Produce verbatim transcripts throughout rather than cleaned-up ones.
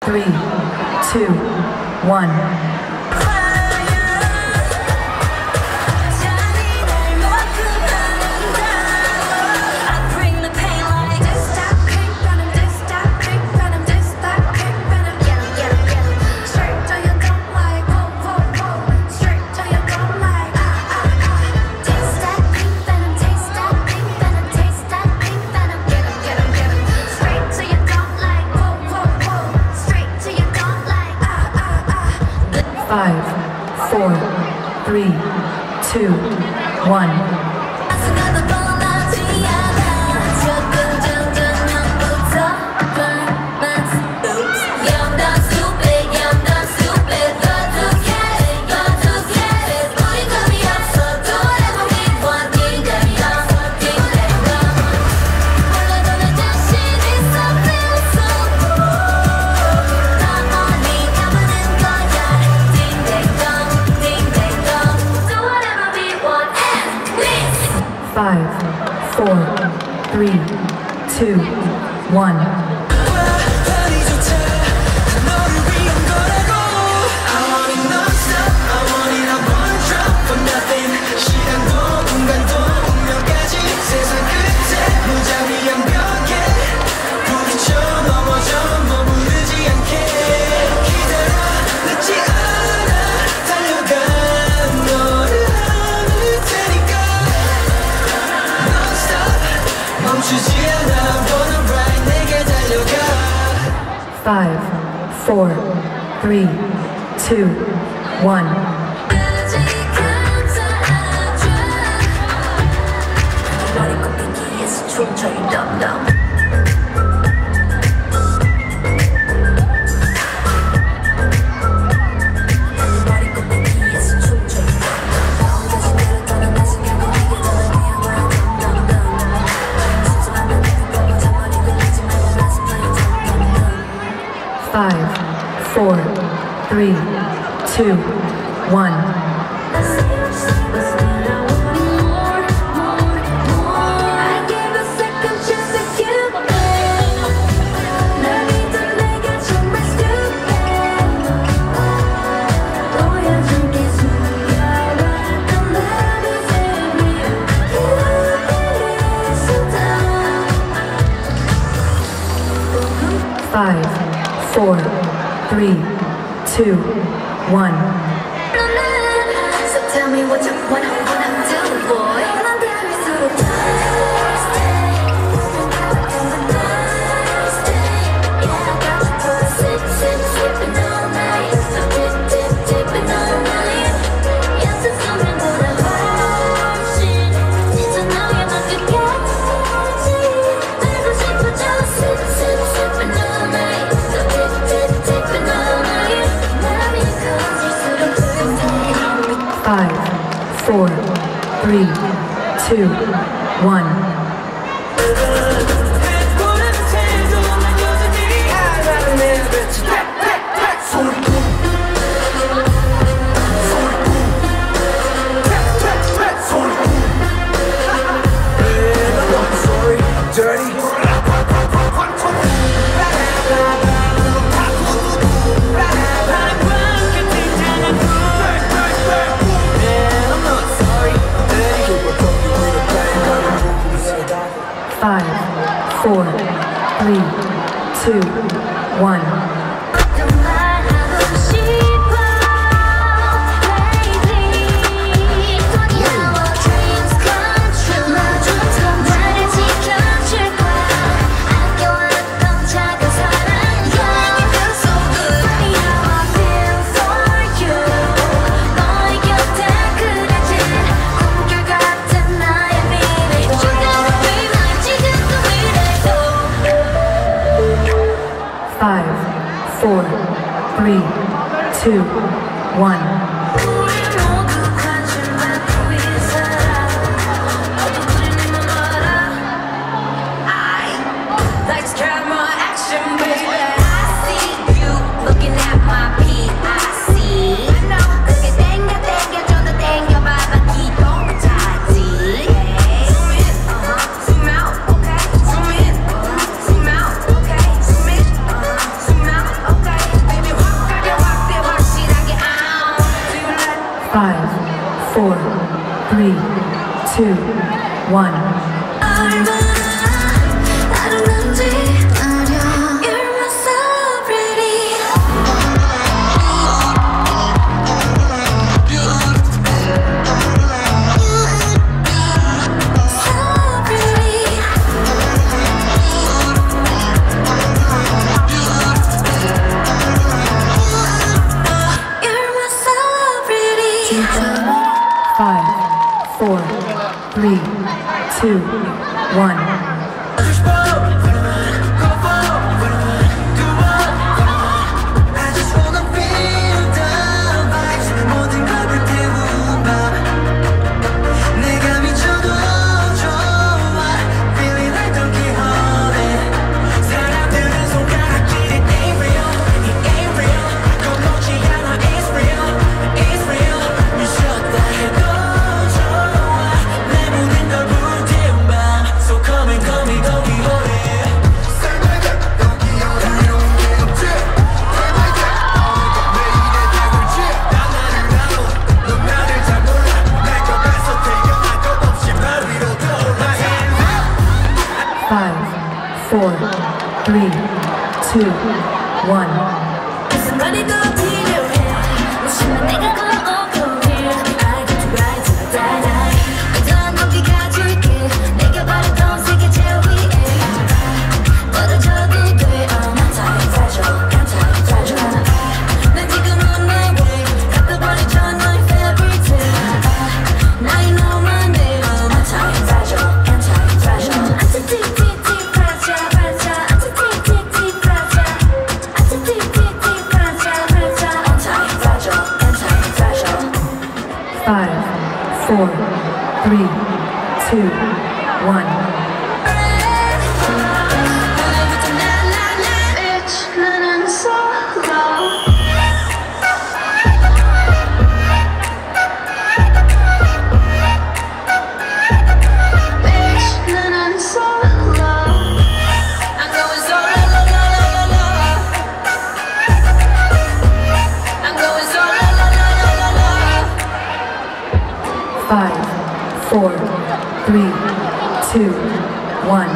three, two, one. Five, four, three, two, one. Five, four, three, two, one. Five, four, three, two, one. Five, four, three, two, one. Five, four, three, two, one. So tell me what you wanna, wanna do, boy. Five, four, three, two, one. Five, four, three, two, one. Five, four, three, two, one. Okay. four, three, two, one. Five, four, three, two, one. Five, four, three, two, one. Five, four, three, two, one. Five, four, three, two, one.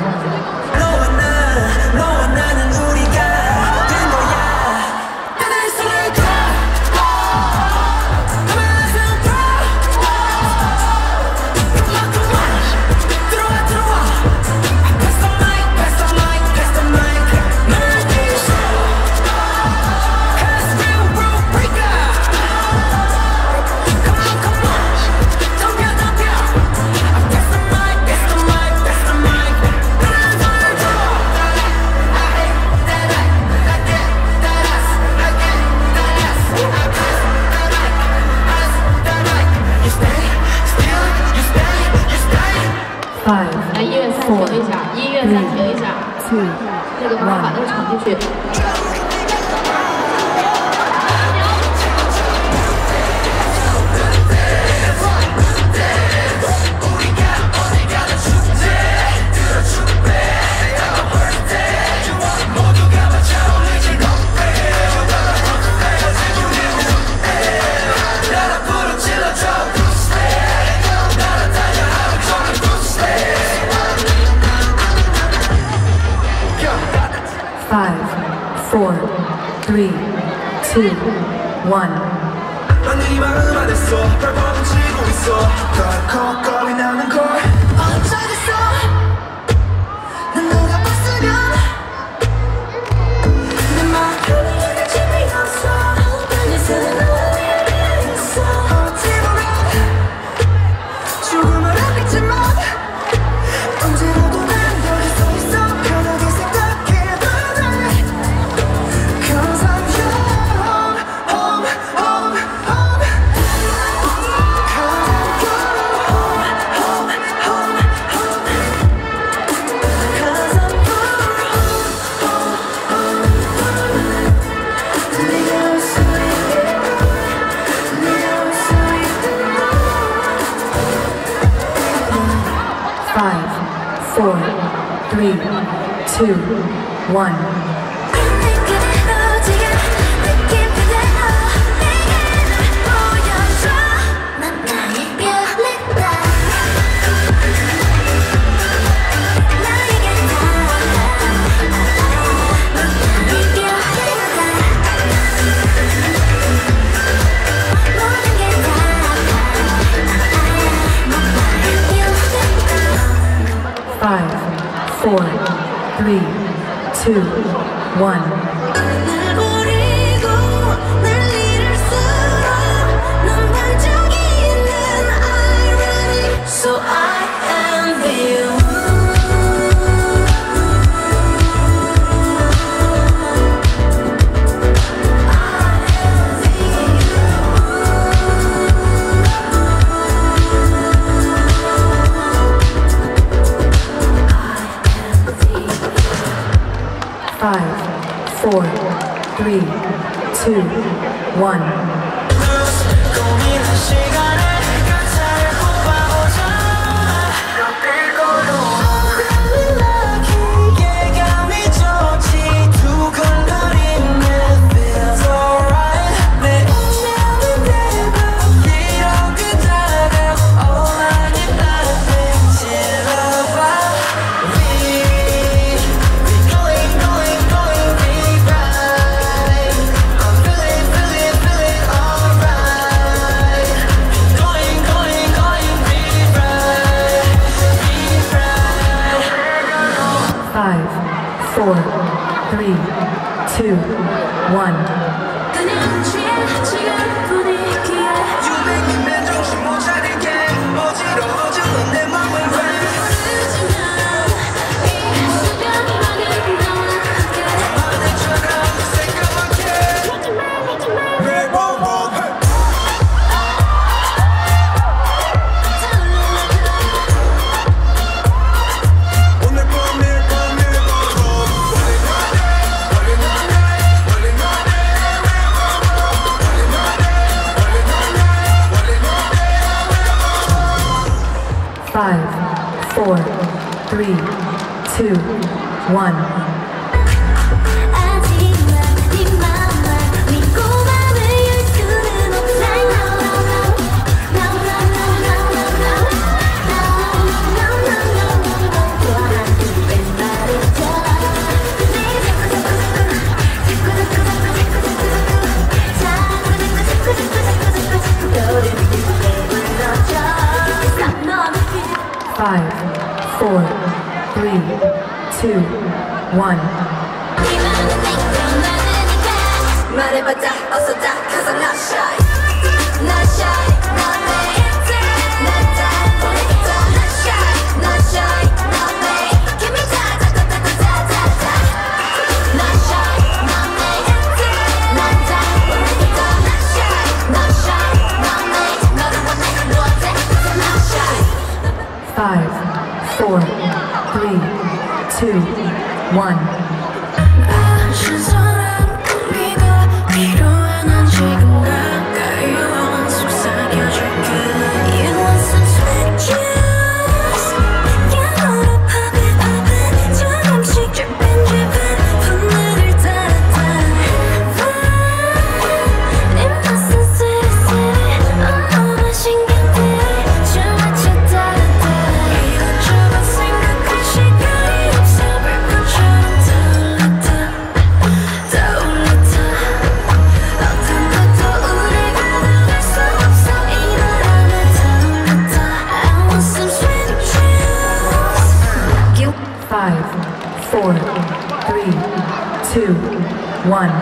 Five, 来，音乐暂停一下，音乐暂停一下， two, 那个帮我把那个闯进去。 Five, four, three, two, one. Five, four, three, two, one. three, two, one. So I envy you. Five, four, three, two, one. Five, four, three, two, one. Five, four, three, two, one. Five, four, three, two, one. 말해봤자 어서 다 cause I'm not shy Not shy, not me Not die, 보내겠다 Not shy, not shy, not me Give me da da da da da da da da Not shy, not me Not die, 보내겠다 Not shy, not shy, not me 너를 원해 너한테 cause I'm not shy Five, four, three, two, one. Five, four, three, two, one.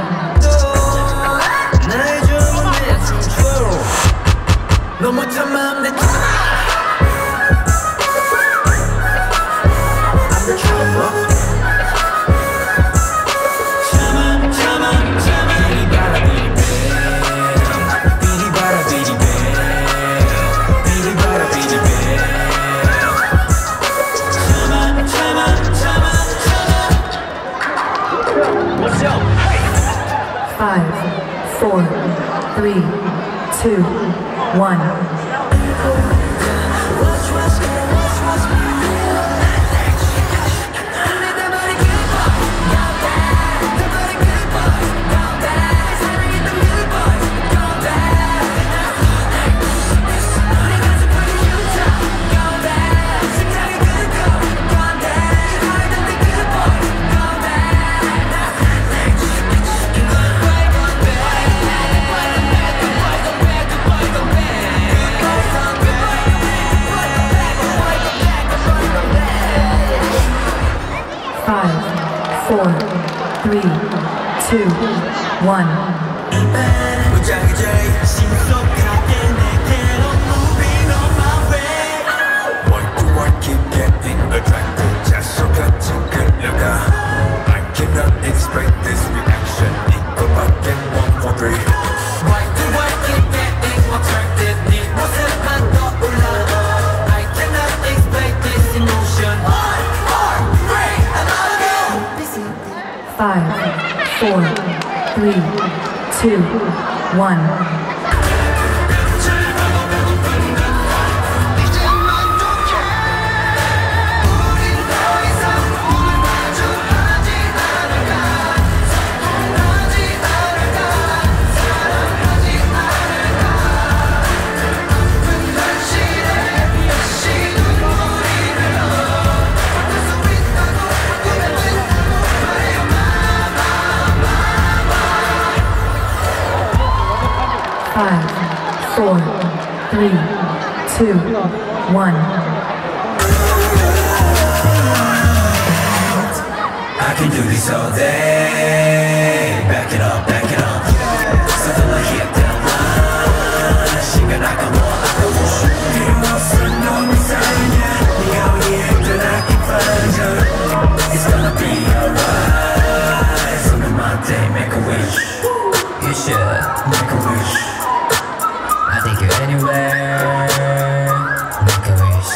Five, four, three, two, one. four, three, two, one. I cannot explain this reaction. 이거밖에 one, four, three. Why do I keep getting attracted? 네 모습만 떠올라. I cannot explain this emotion. One, four, three, I love you. Five, four, three, two, one. Five, four, three, two, one. I can do this all day. Back it up, back it up. Suddenly hit the line. 시간 아까워, 아까워. 필요 없어, 너무 이상해. 네가 오기에 떠나기 빠져. It's gonna be alright. 손은 Monday, make a wish. You should make a wish. I take you anywhere. Make a wish.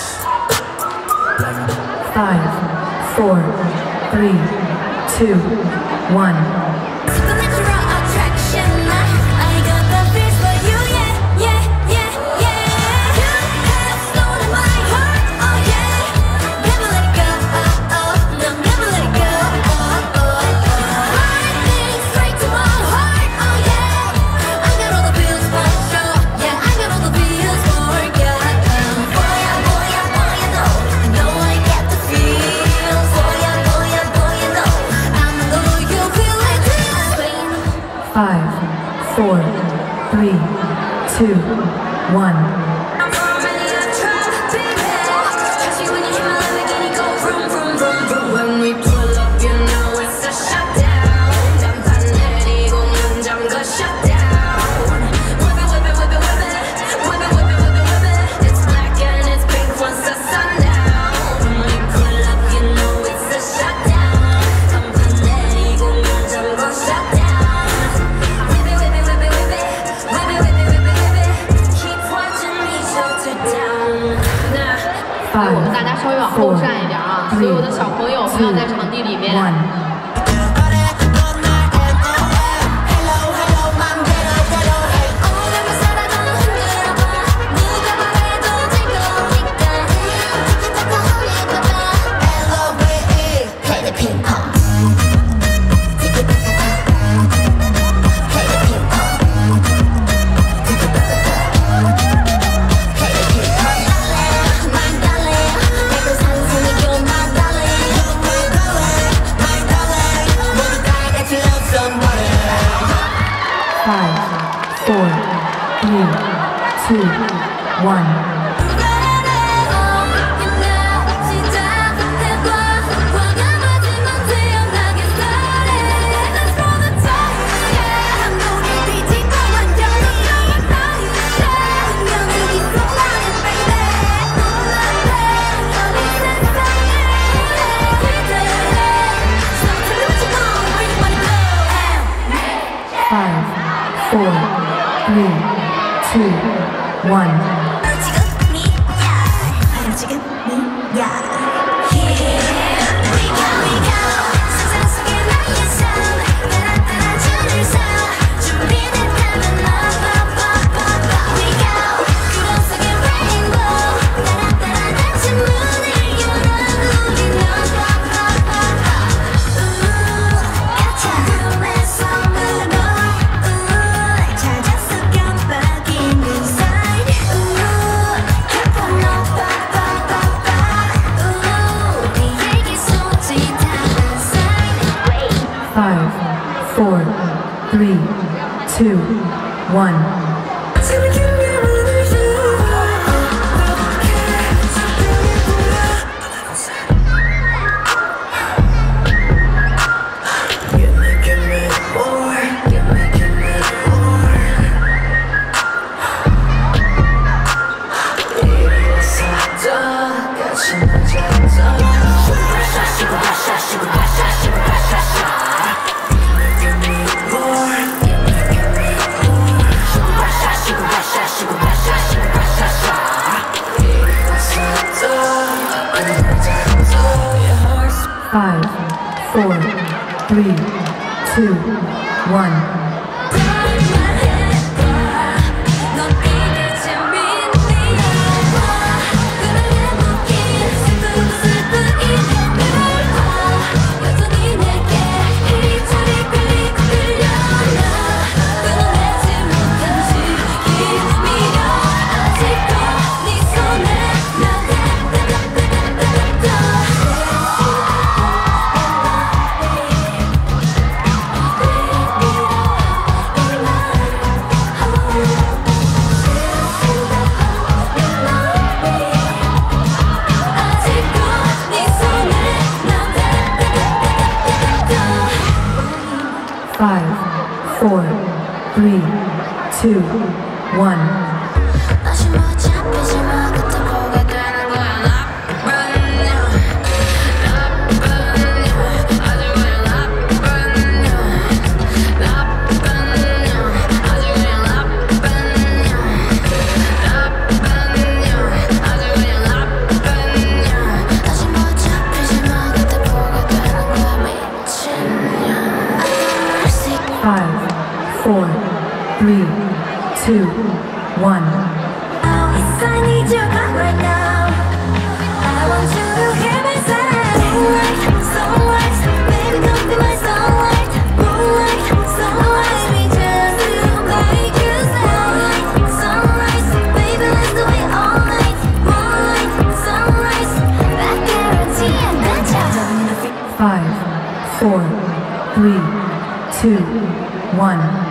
Five, four, three, two, one. Supernatural attraction. I got the feels for you, yeah, yeah, yeah, yeah. You have stolen my heart, oh yeah. Never let it go, oh oh. No, never let it go, oh oh. Lightning straight to my heart, oh yeah. I got all the feels for sure, yeah. I got all the feels for you. Boy, yeah, boy, yeah, boy, you know. I know I get the feels. Boy, yeah, boy, yeah, boy, you know. I know you feel like this. Five, four, three, two, one. I'm already attracted, baby. Trust you when you hear my Lamborghini go vroom, vroom, vroom, vroom. When we pull up, you know it's a shutdown. 단판 내리고 문 잠가 shutdown. Whip it, whip it, whip it, whip it. Whip it, whip it, whip it, whip it. It's black and it's pink once the sun down. When we pull up, you know it's a shutdown. 단판 내리고 문 잠가 shutdown. Whip it, whip it, whip it, whip it. Whip it, whip it, whip it, whip it. Keep watching me shut it down. 那我们大家稍微往后站一点啊，所有的小朋友不要在场地里面。 One. Five, four, three, two, one. Five, four, three, two, one. Five, four, three, two, one. three, two, one. Five, four, three, two, one. 다시 못 잡히지 마 그때 보게 되는 거야 나쁜 년 나쁜 년 아주 그냥 나쁜 년 나쁜 년 아주 그냥 나쁜 년 나쁜 년 아주 그냥 나쁜 년 다시 못 잡히지 마 그때 보게 되는 거야 미친 년 Five, four, three, two, one. I need you back right now. I want you to hear me say moonlight, sunlight, baby come be my sunlight. Moonlight, sunlight, we just look like you sunlight, sunrise, baby let's do it all night. Moonlight, sunrise, that guarantee and that's Five, four, three, two, one.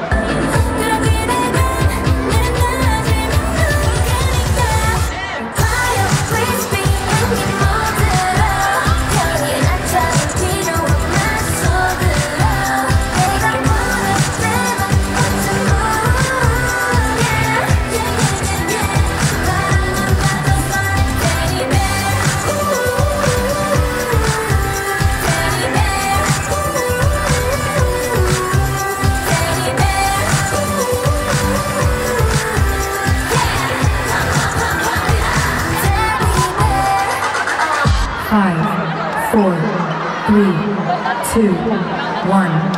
Five, four, three, two, one.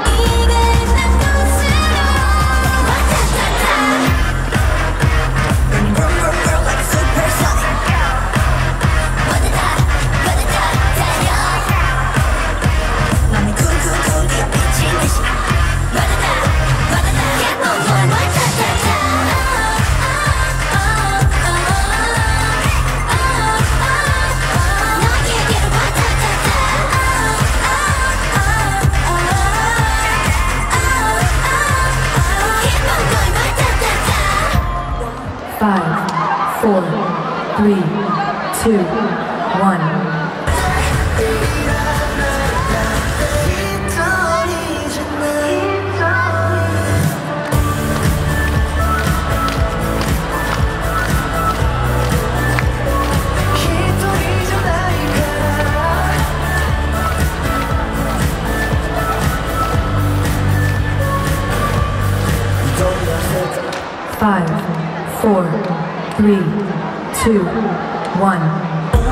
Five, four, three, two, one. Five, four, three, two, one.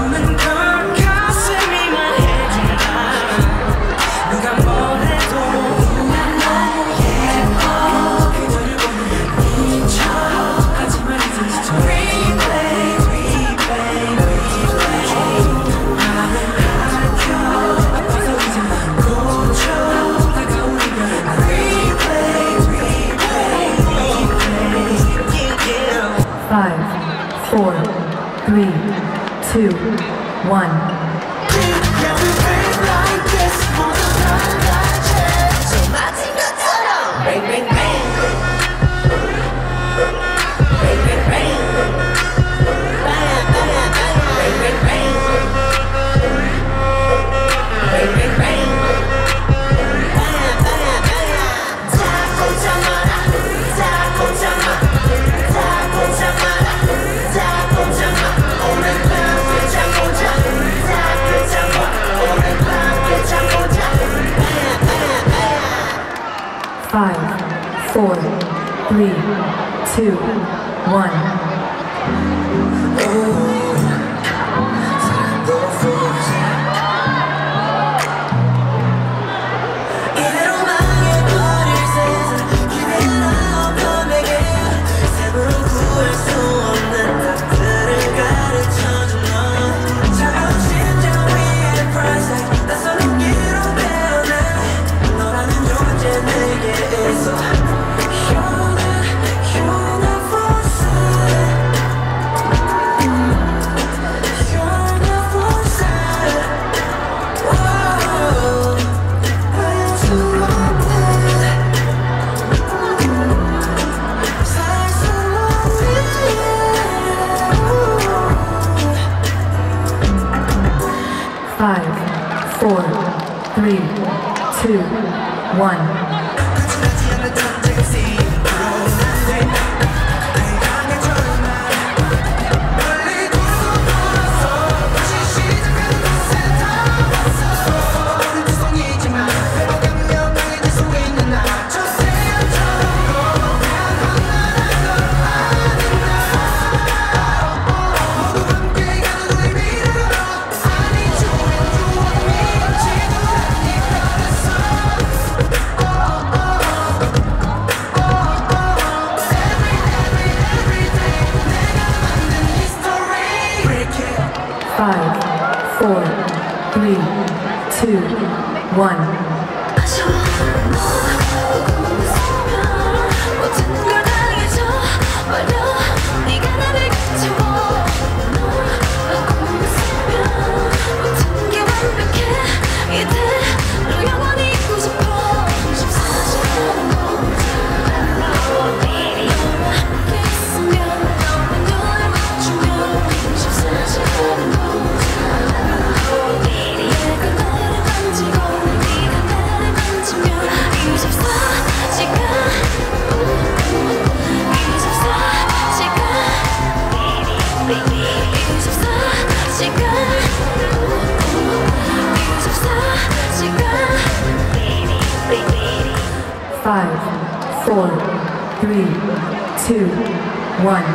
Five, four, three, two, one. Five, four, three, two, one. two, one. Five, four, three, two, one. Five, four, three, two, one.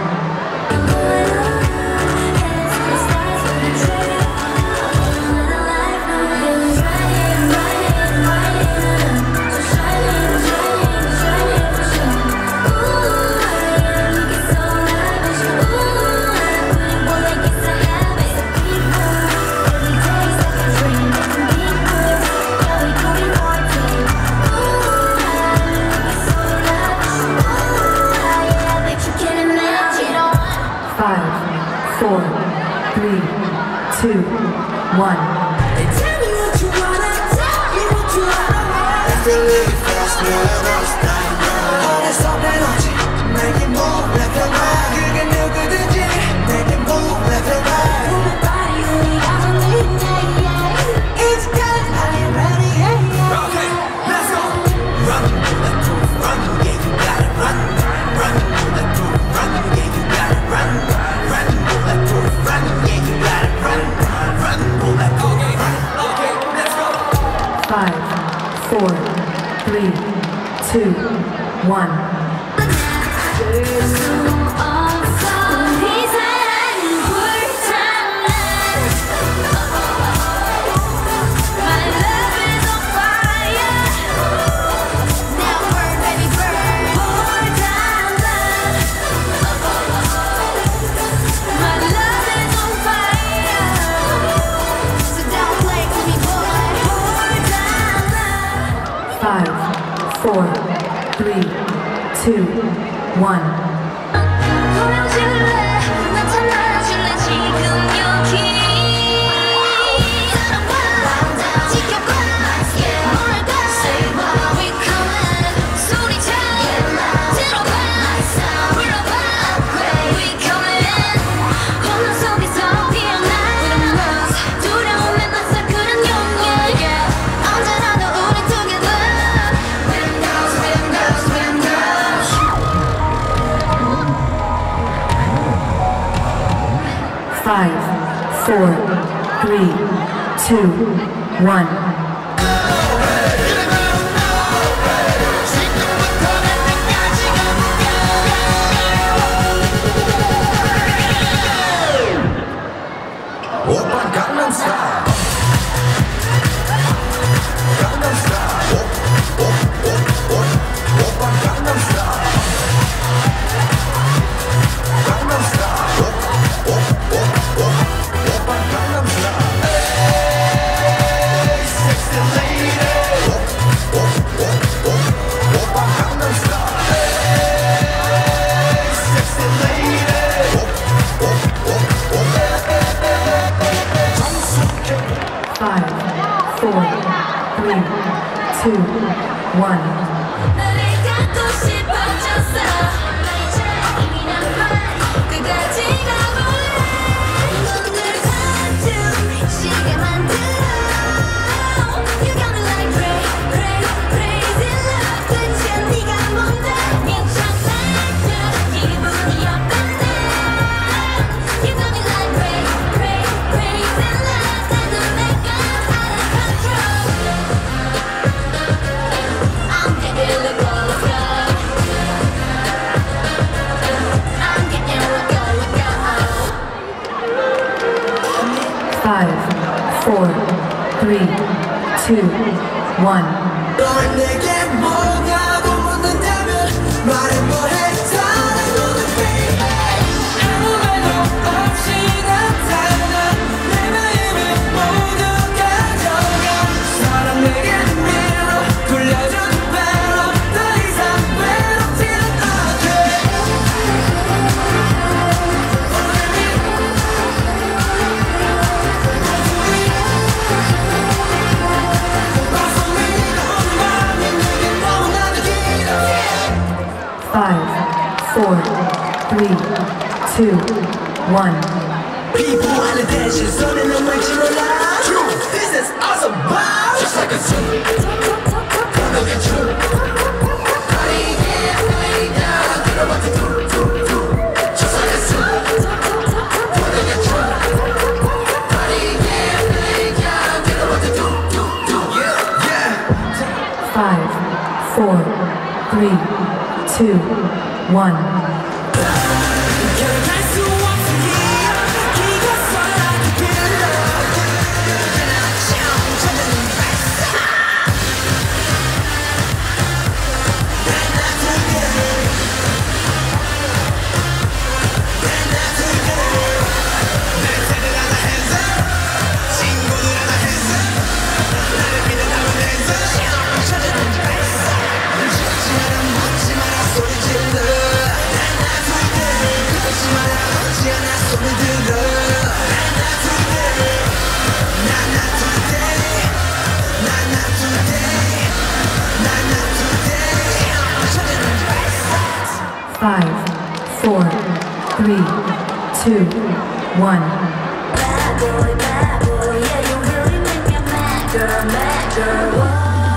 Five, four, three, two, one. Tell me what you wanna, tell me what you wanna. If you live fast, never stop. 어디서 배웠지? 내게 move left and right. 그게 누구든지 내게 move left and right. Move your body, we got a lead, yeah, yeah. It's good, are you ready? Yeah, yeah. Okay, let's go. Run, let's go, run, yeah, you gotta run. Run, let's go, run, yeah, you gotta run. Run, let's go, run, yeah, you gotta run. Run, let's go, run. Okay, let's go. Five, four, three, two, one. Five, four, three, two, one. Five, four, three, two, one. 오빤 강남스타일 강남스타일 오빤 강남스타일 강남스타일 오빤 강남스타일 Hey sexy lady 오빤 강남스타일 Hey sexy lady Five, four, three, two, one. 나를 갖고 싶어졌어. 이미 난 끝까지 가볼래. 눈을 감춘 시계 만들어. You got me like crazy, crazy. three, two, one. 널 내게 뭐냐고 묻는다면 말해 뭐해 사랑하는 baby 아무 말도 없이 나타나 내 마음을 모두 가져가 사랑 내게 밀어 돌려준 배로 더 이상 외롭지는 않게 Five, four, three, two, one. People wanna dance, she's on in the way she alive. True, this is awesome, wow. Just like a zoo. Look at you. Body, yeah, lay down. You know what to do, do, do. Just like a zoo. Look at you. Body, yeah, lay down. You know what to do, do, do. Yeah, yeah. Five, four, three, two, one. 결혼할 수 없으니 기가 쏴라도 빌려. 저는 발사. Five, four, three, two, one. Bad boy, bad boy, yeah, you really make me mad, girl, mad girl. Whoa.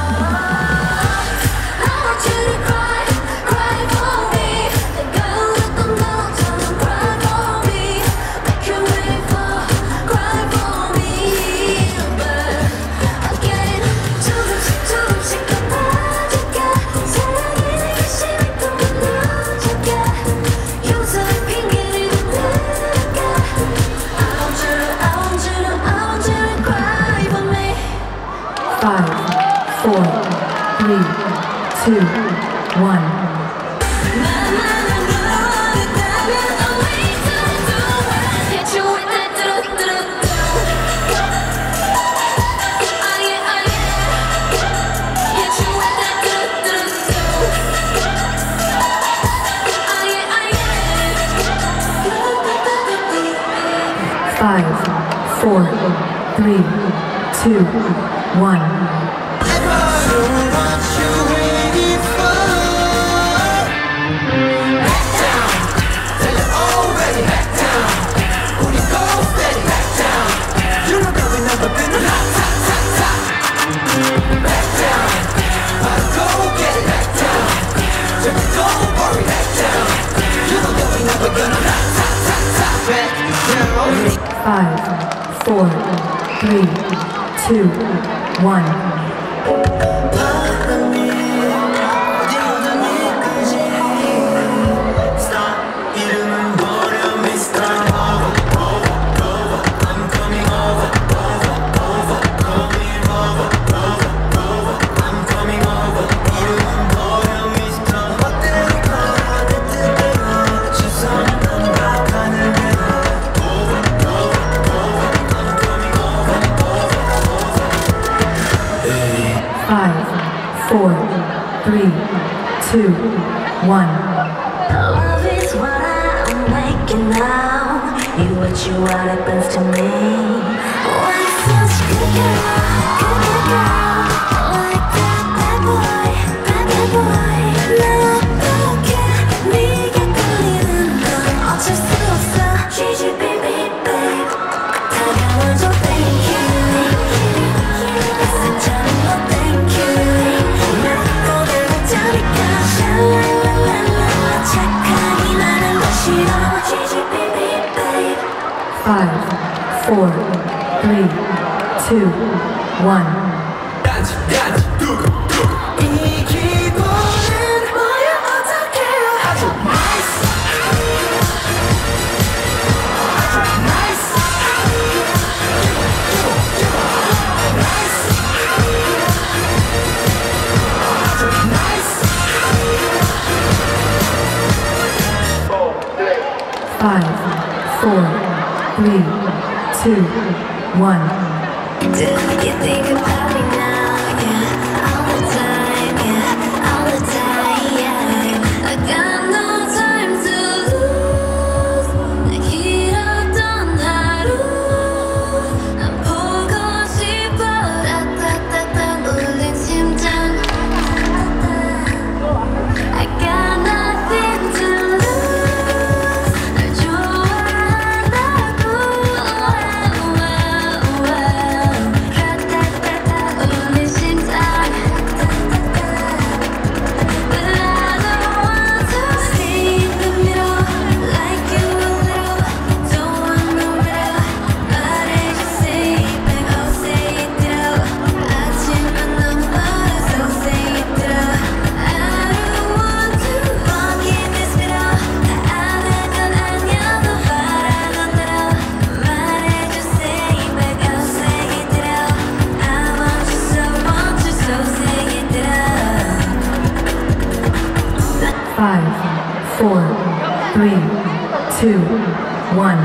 I want you to cry, cry for me. The girl with the mountain, cry for me. Make you wait for, cry for me. But again, 조금씩 조금씩 더 빠져가. 사랑이 내게 싫고 무너져가. 요새 핑계를 대가. I want you to, I want you to, I want you to cry for me. Five, four, three, two, one. Five, four, three, two, one. Five, four, three, two, one. Five, four, three, two, one. Love is what I'm making now. You what you what happens to me. When it feels good, girl, good, good girl. Like that bad boy, bad, bad boy. 나 어떻게 네가 끌리는 건 어쩔 수 없어. Gigi, baby, babe. 다가와줘, thank you. 진짜는 너 thank you. 나 고백을 자니까 샬랄랄랄라 착하긴 하는 거 싫어. Gigi, baby, babe. Five, four, three, two, one. 이 기분은 뭐야 어떡해 아주 nice 아주 nice Five, four, three, two, one. Do you think about me now? Yeah, all the time, yeah, all the time, yeah. I got no time to lose. 내 길었던 하루 난 보고 싶어. 따따따따 울린 심장. I got nothing to lose. 널 좋아한다고. 울린 심장. But I don't want to stay in the middle like you a little. Don't want no riddle. 말해줘, say it back, oh say it through. 아침은 너무 멀어서 say it through. I don't want to walk in this middle. 다 아는 건 아니야, 너 바라던 대로. 말해줘, say it back, oh say it through. I want you so, want you so, say it through. Five, four, three, two, one.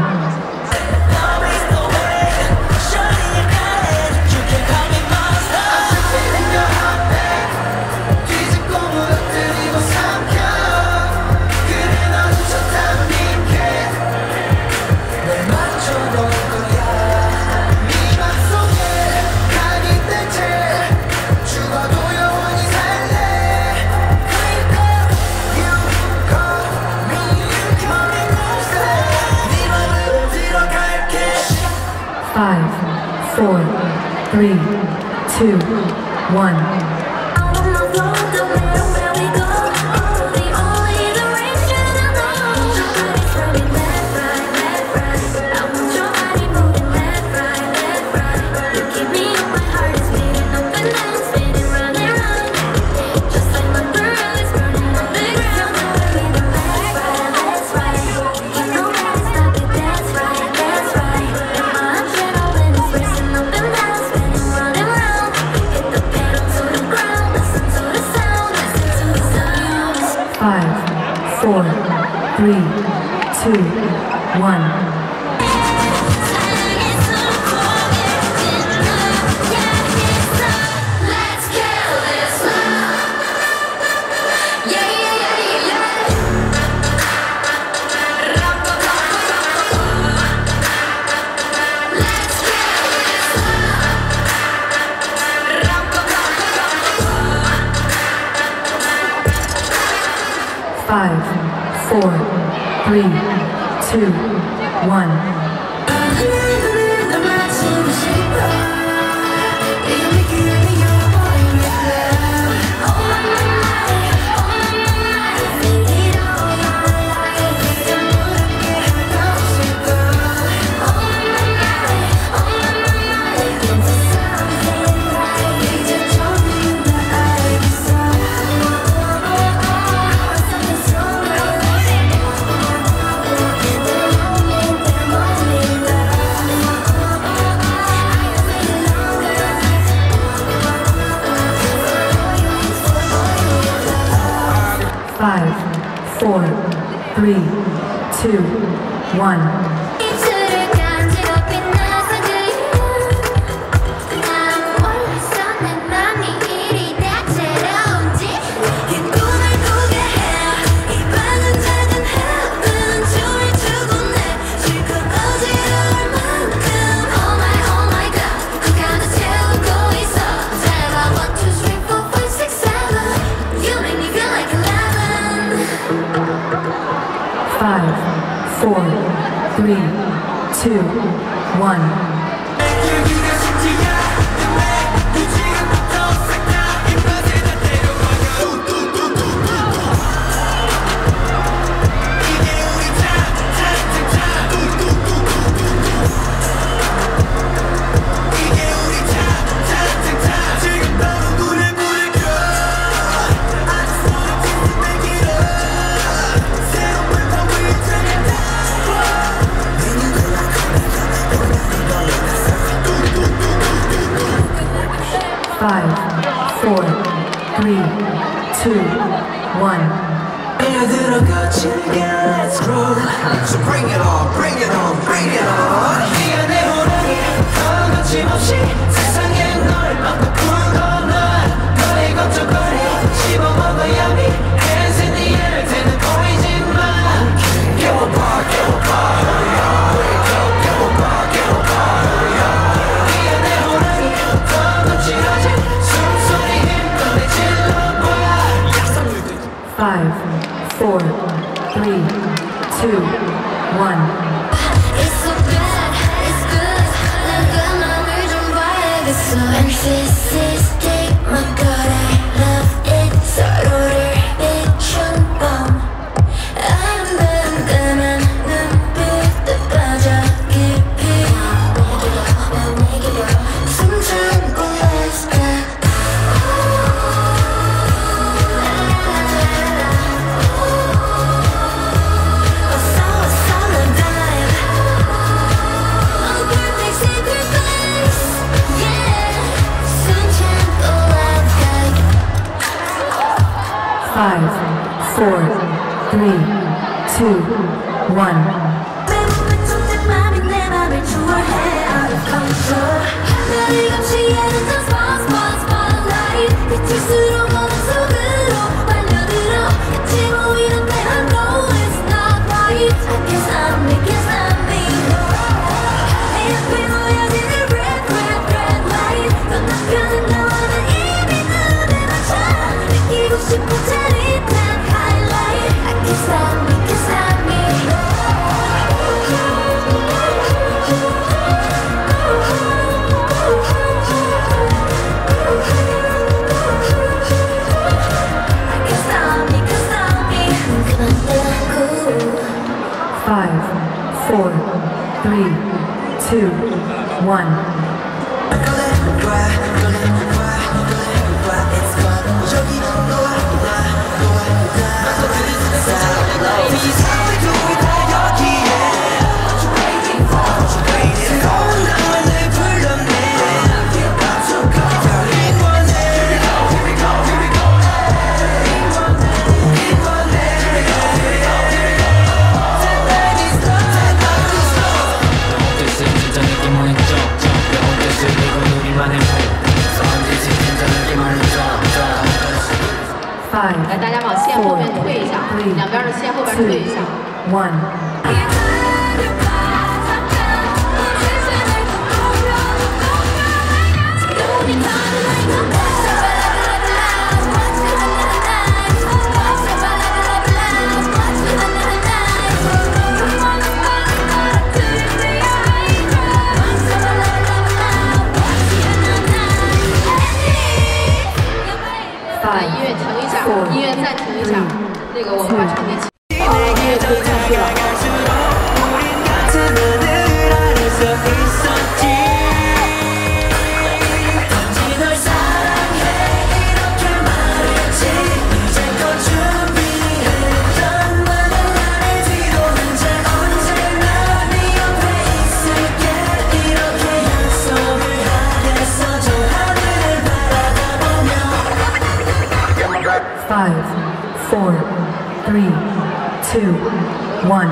Five, four, three, two, one. Five, four, three, two, one. Let's kill this love. Yeah, yeah, yeah, yeah, yeah. Let's kill this Five, four, three, two, one. 널 맞추고 싶어. 이미 그리워 보이는 love. Oh my mind, oh my mind. Think it all my life. 이제 무섭게 하고 싶어. Oh my mind, oh my mind. Into something right. 이제 조금 더 알겠어. Something stronger. Five, four, three, two, one. 입술을 간지러 빛나서 들려. 난 몰랐어 내 맘이 이리 다채로운지. 이 꿈을 꾸게 해. 이 방은 작은 heaven. 춤을 추고 내 실컷 어지러울 만큼. Oh my oh my god. 그 가득 채우고 있어. 제발 one two three four five six seven. You make me feel like eleven. Five, four, three, two, one. Five, four, three, two, one. 달려들어 거칠게 let's grow So bring it on, bring it on, bring it on 네가 내 호랑이 더 거침없이 세상에 널 막고 풀고 난 거리 걷죠 거리 씹어먹어야 미 Hands in the air 되는 보이지 마 깨워봐 깨워봐 hurry up wake up 깨워봐 깨워봐 hurry up 네가 내 호랑이 더 거칠어진 숨소리 힘껏 내질러 보여 Five, four, three, two, one. It's so bad, it's good. 난 맘을 좀 봐야겠어. Narcissistic, my God, I love it. 서로를 비춘 밤. 깜깜한 눈빛에 빠져 깊이. 숨 참고 let's go. Five, four, three, two, one. Five, four, three, two, one. Five, 来，大家往线后面退一下，两边的线后边退一下。 One. Five, 音乐停一下，音乐暂停一下，那个我们把场地起。好，音乐可以继续了。 Five, four, three, two, one.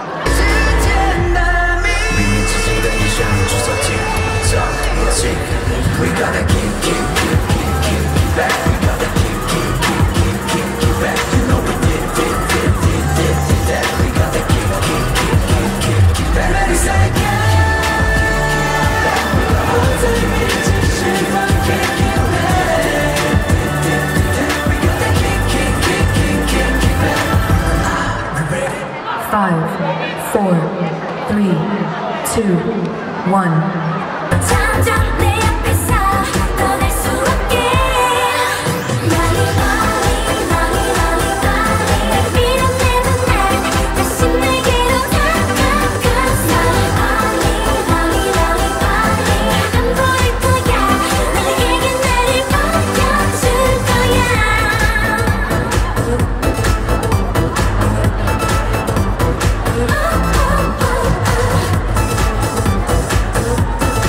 We gotta keep, keep, keep, keep, keep, keep back. We gotta keep, keep, keep, keep, keep, keep back. You know we did, did, did, did, did, did that. We gotta keep, keep, keep, keep, keep, keep back. Ready, set, again. We gotta keep, keep, keep, keep, keep, keep back. We gotta keep, keep, keep, keep, keep, keep back. We ready? Five, four, three, two, one. 내 앞에서 떠날 수 없게 많이 많이 많이 많이 많이 밀어내는 날 다시 내게로 다가가서 많이 많이 많이 많이 안 보일 거야 너에게 나를 보여줄 거야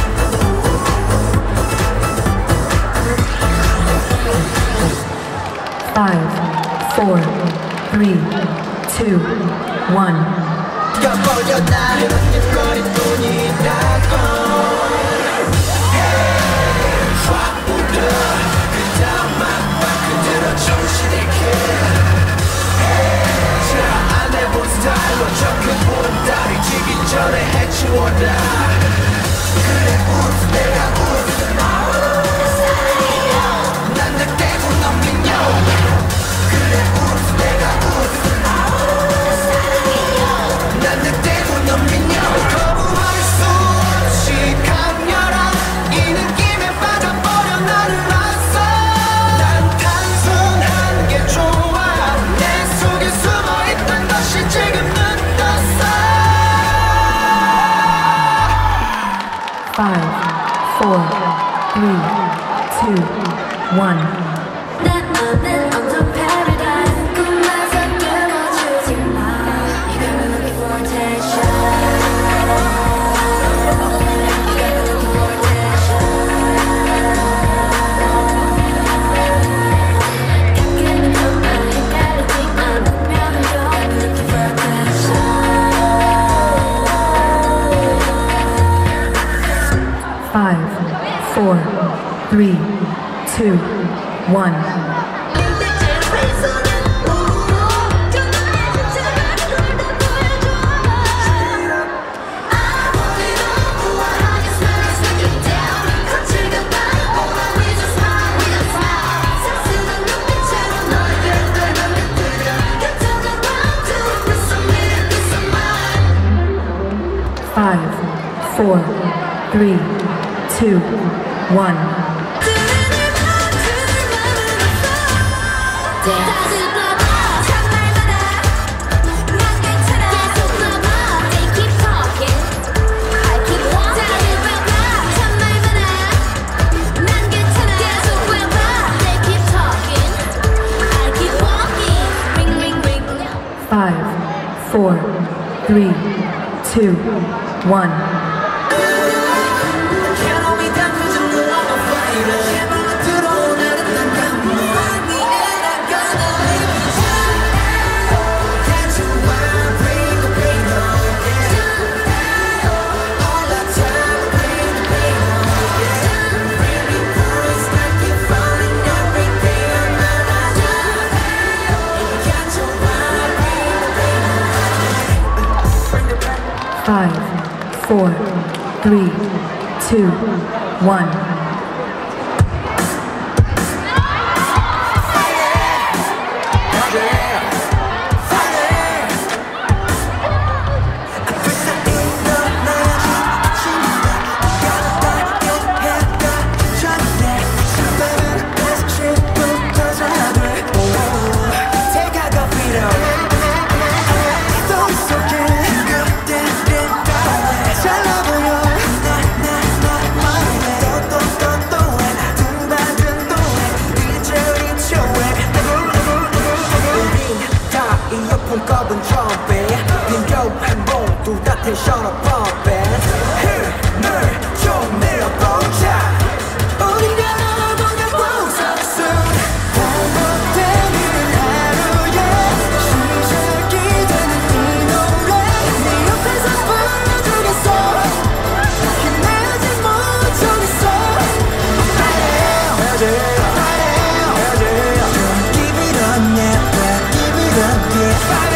three, two, one. 뛰어버려 나의 거리뿐이라고 확 불어 그다음 막막 그대로 정신이게 자 안 해본 스타일로 접근보는 다리 지기 전에 해치워라 그래 웃어 내가 웃어 난 내 때고 넘긴요 그래 웃어 내가 웃어 난 내 때고 넘긴요 거부할 수 없이 강렬한 이 느낌에 빠져버려 나를 왔어 난 단순한 게 좋아 내 속에 숨어있던 것이 지금 눈 떴어 Five, four, three, two, one. 내 맘은 엄청 paradise 꿈에서 깨워주지 마 You got me looking for attention You got me looking for attention 가끔은 좀 많이 헷갈리지만 분명히 you're looking for attention Five, four, three, two, one. Five, four, three, two, one. Five, four, three, two, one. Five, four, three, two, one. 꼽은 트럼펫 빈교한 모두 다 텐션업 펌핑 힘을 좀 내어보자 우리가 너무나 보석순 반복되는 하루에 시작이 되는 이 노래 네 옆에서 불러주겠어 힘내지 못하겠어 헤어져 Give it up now Give it up yeah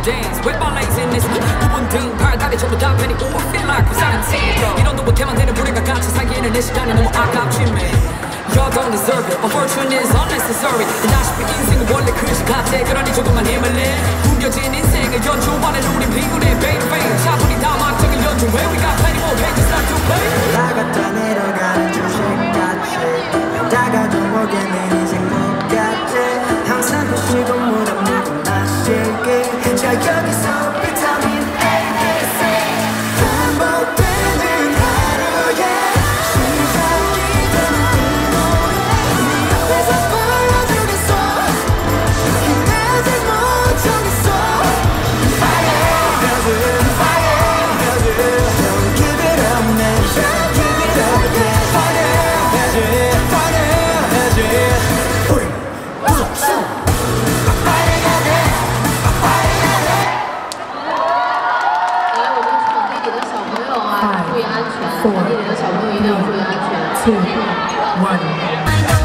dance with my laziness 구분 등 발다리 전부 다 패니 오 I feel like 부산은 이런도 못해만 되는 우리가 같이 살기에는 내 시간이 너무 아깝지 man You don't deserve it. Unfortune is unnecessary. 다시피 인생은 원래 그릇이 같아. 그러니 조금만 힘을 내. 구겨진 인생을 연주하는 우린 비굴해 baby baby. 차분히 다막적인 연주 where we got plenty more pages left to play. 올라갔다 내려가는 주식같이 다가도 오게 내 인생 똑같지 항상 드시고 물어보고 마실게 자 여기서 비타민 A, C 반복되는 하루에 시작이 되는 two, one.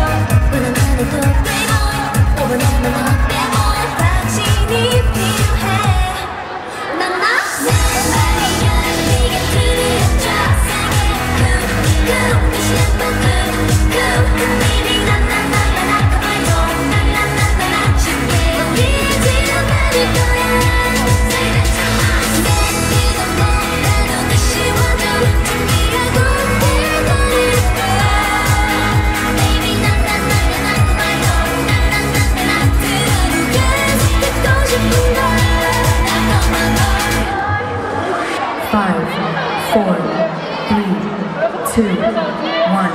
Five, four, three, two, one.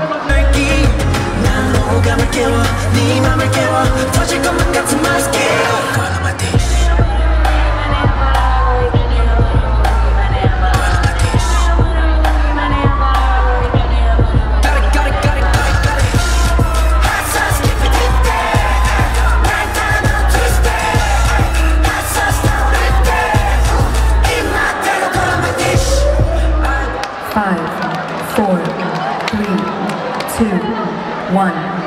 난 호감을 깨워 네 맘을 깨워 터질 것만 같은 my skill Follow my dish Five, four, three, two, one.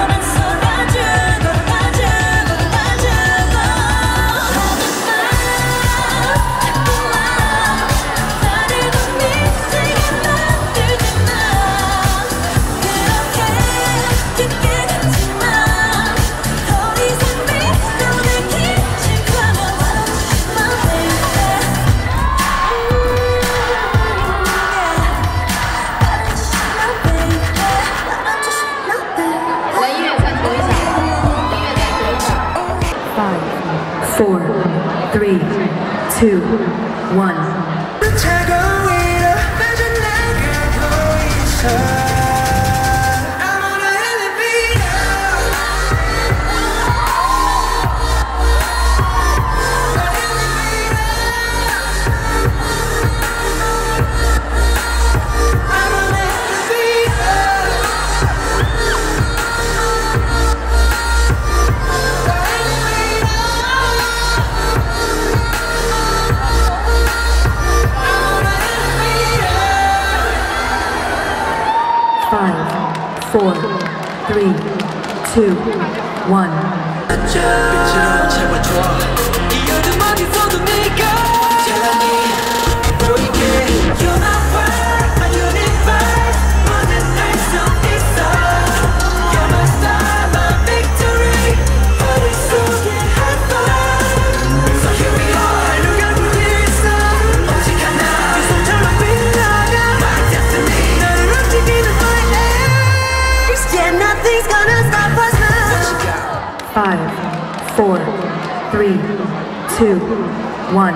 Four, three, two, one. Five, four, three, two, one. 빛으로 채워줘 이 어둠 어디서도 네가 찬란히 보이게 You're my fire, my universe 뭐든 할 수 있어 You're my star, my victory 머릿속에 high five So here we are 누가 부딪혀 오직 하나 그 손처럼 빛나가 My destiny 나를 움직이는 Yeah, nothing's gonna stop us now. Five, four, three, two, one.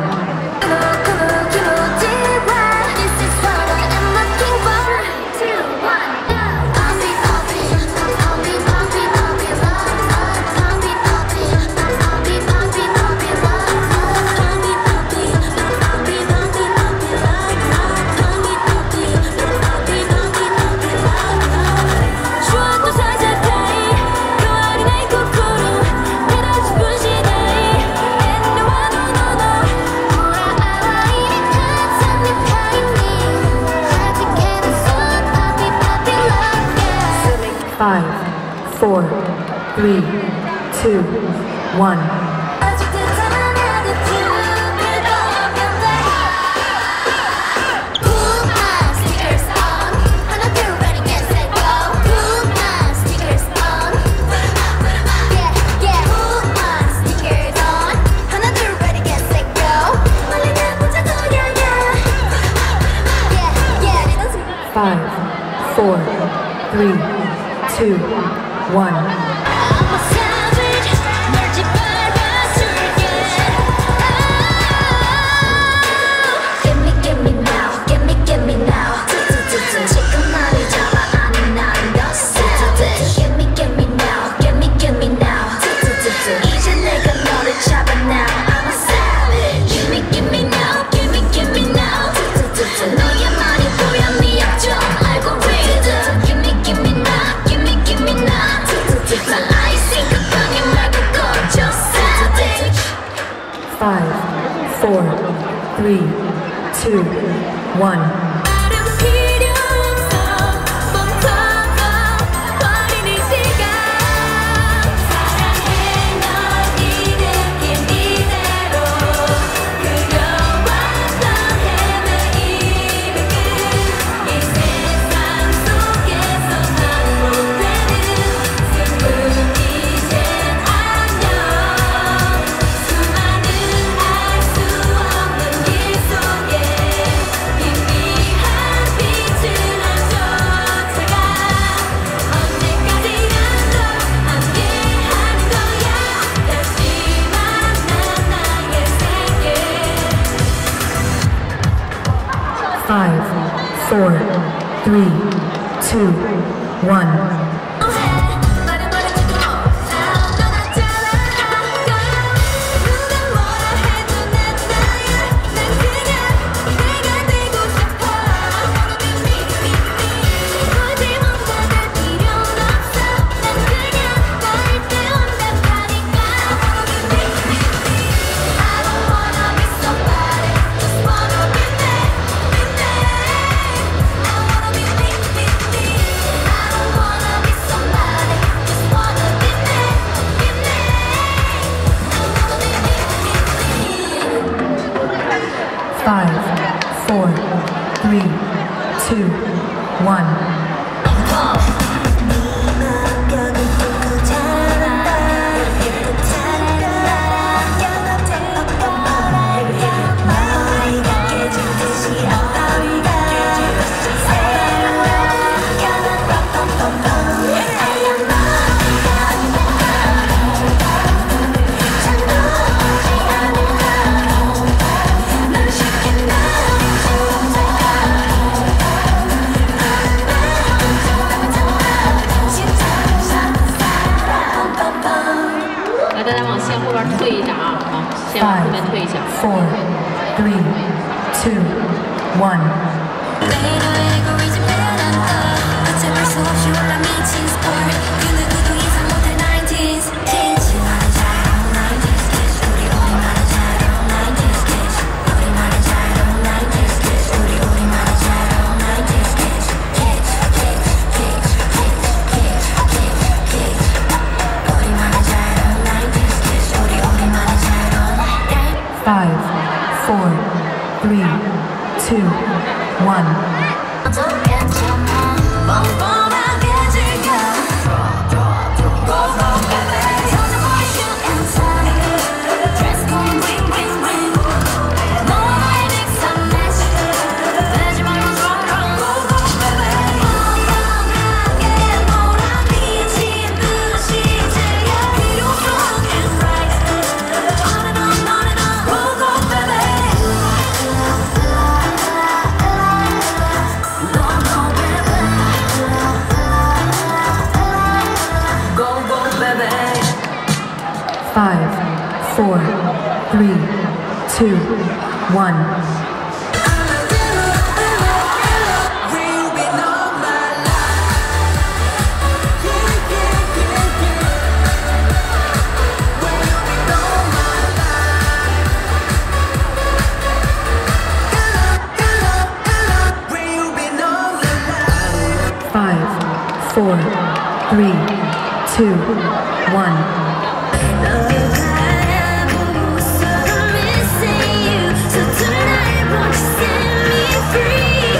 Five, four, three, two, one. three, two, one. I'm a savage, 널 짓밟아줄게. Give me, give me now, give me, give me now. 지금 나를 잡아 아니 난 더 savage. Give me, give me now, give me, give me now. 이제 내가 너를 잡아 now. I'm a savage. Give me, give me now, give me, give me now. 너의 말이 보여 네 약점 알고리즘. Give me, give me now, give me, give me now. 말라이 생각하니 말고 꺼져 savage. Five, four, three, two, one. 말은 필요 없어 멈춰서 버린 이 시간. 사랑해 널 이대길 이대로 그려왔던 헤매임의 끝. 이 세상 속에서 반복되는 슬픔 이젠 안녕. 수많은 알 수 없는 길 속에 희미한 빛을 난 쫓아가. 언제까지나 너 함께하는 거야. 다시 만난 나의 세계. Five, four, three, two, one. 말은 말해주고 난 떠났잖아. 누가 뭐라 해도 난 나야. 난 그냥 내가 되고 싶어. 굳이 뭔가 될 필요는 없어. 난 그냥 너일 때 온답하니까. I don't wanna be somebody, just wanna be me, be me. I wanna be me, me, me. I don't wanna be somebody, just wanna be me, be me. I wanna be me, me, me. Five, four, three, two, one. Four, three, two, one. 매일 알고리즘 내려놨다. 어쩔 수 없이 올라 미친 sport. 그 누구도 예상 못할 nineties kids. 우리 말은 잘하는 nineties kids. 우리 우리 말은 잘하는 nineties kids. 우리 말은 잘하는 nineties kids. 우리 우리 말은 잘하는 nineties kids. Kids, kids, kids, kids, kids, kids, kids. 우리 말은 잘하는 nineties kids. 우리 우리 말은 잘하는. Five, four, three, two, one. 괜찮아 뻔뻔하게 즐겨. Go go baby. Turn on shoot and tie. Dress code ring ring ring. 너와 나의 mix and match. 빼지 말고 run run. Go go baby. 뻔뻔하게 몰아 미친 듯이 즐겨. 필요 없는 right. On and on on and on. Go go baby. Five, four, three, two, one. Will be all my life. Yeah, yeah, yeah, yeah. Will be all my life. Will be all my life. Five, four, three, two, one. 바라보고 있어도 missing you. So tonight won't you set me free?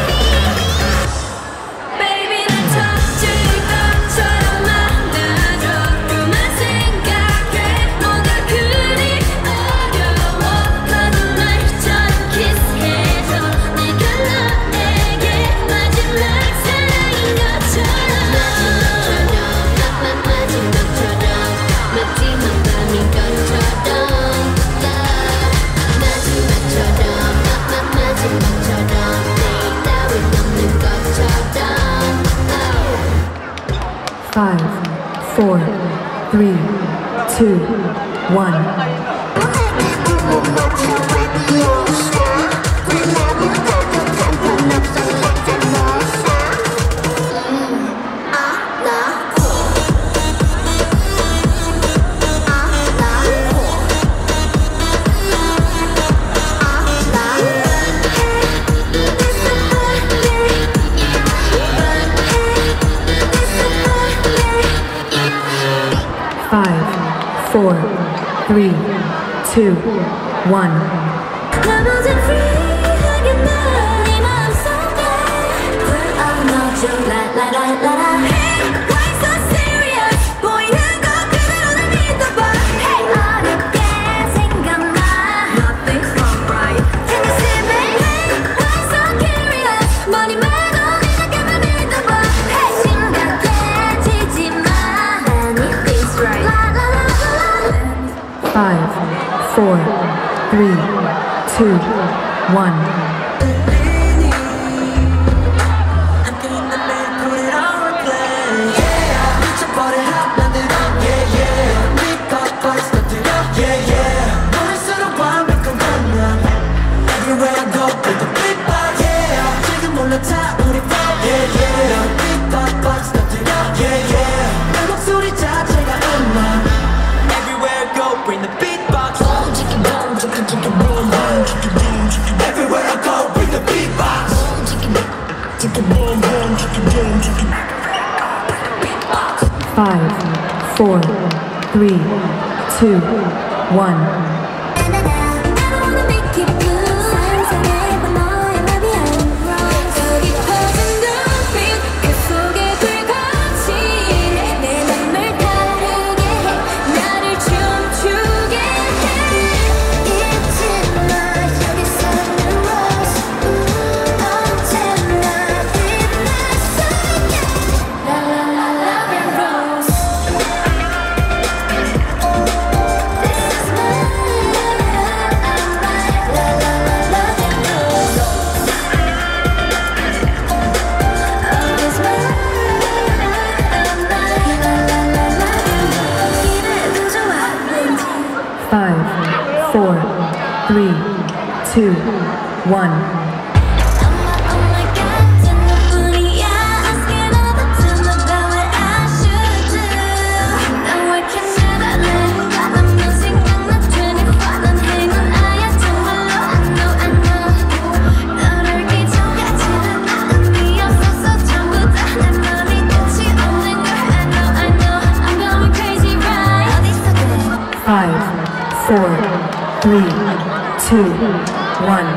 Baby 날 터질 것처럼 만나줘. 그만 생각해. 뭐가 그리 어려워. 나도 날처럼 kiss해줘. 내가 너에게 마지막 사랑인 것처럼. Five, four, three, two, one. Five, four, three, two, one. Five, four, three, two, one. Bring the beatbox. Everywhere I go, bring the beatbox. Five, four, three, two, one. Five, four, three, two, one. Five, four, three, two, one.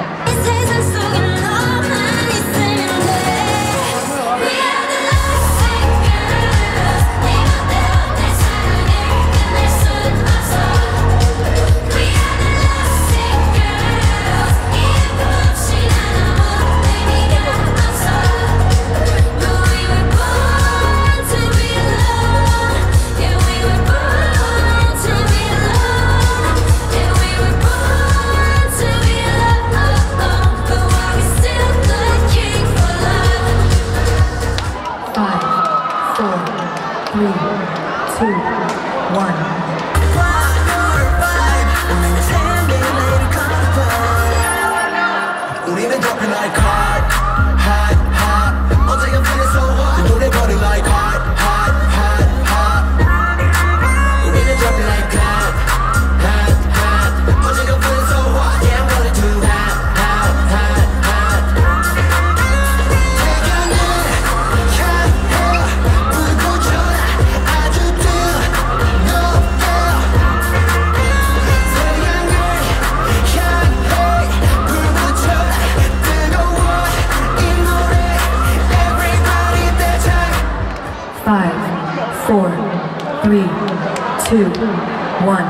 Three, two, one. 우리는 dropping like hot, hot, hot. 어제가 feeling so hot. 노래 버린 like hot, hot, hot, hot. 우리는 dropping like hot, hot, hot. 어제가 feeling so hot. Yeah, I'm running too hot, hot, hot, hot. 태양을 향해 불 붙여라. 아주 뜨겁게. 태양을 향해 불 붙여라. 뜨거워 이 노래. Everybody dance. Five, four, three, two, one.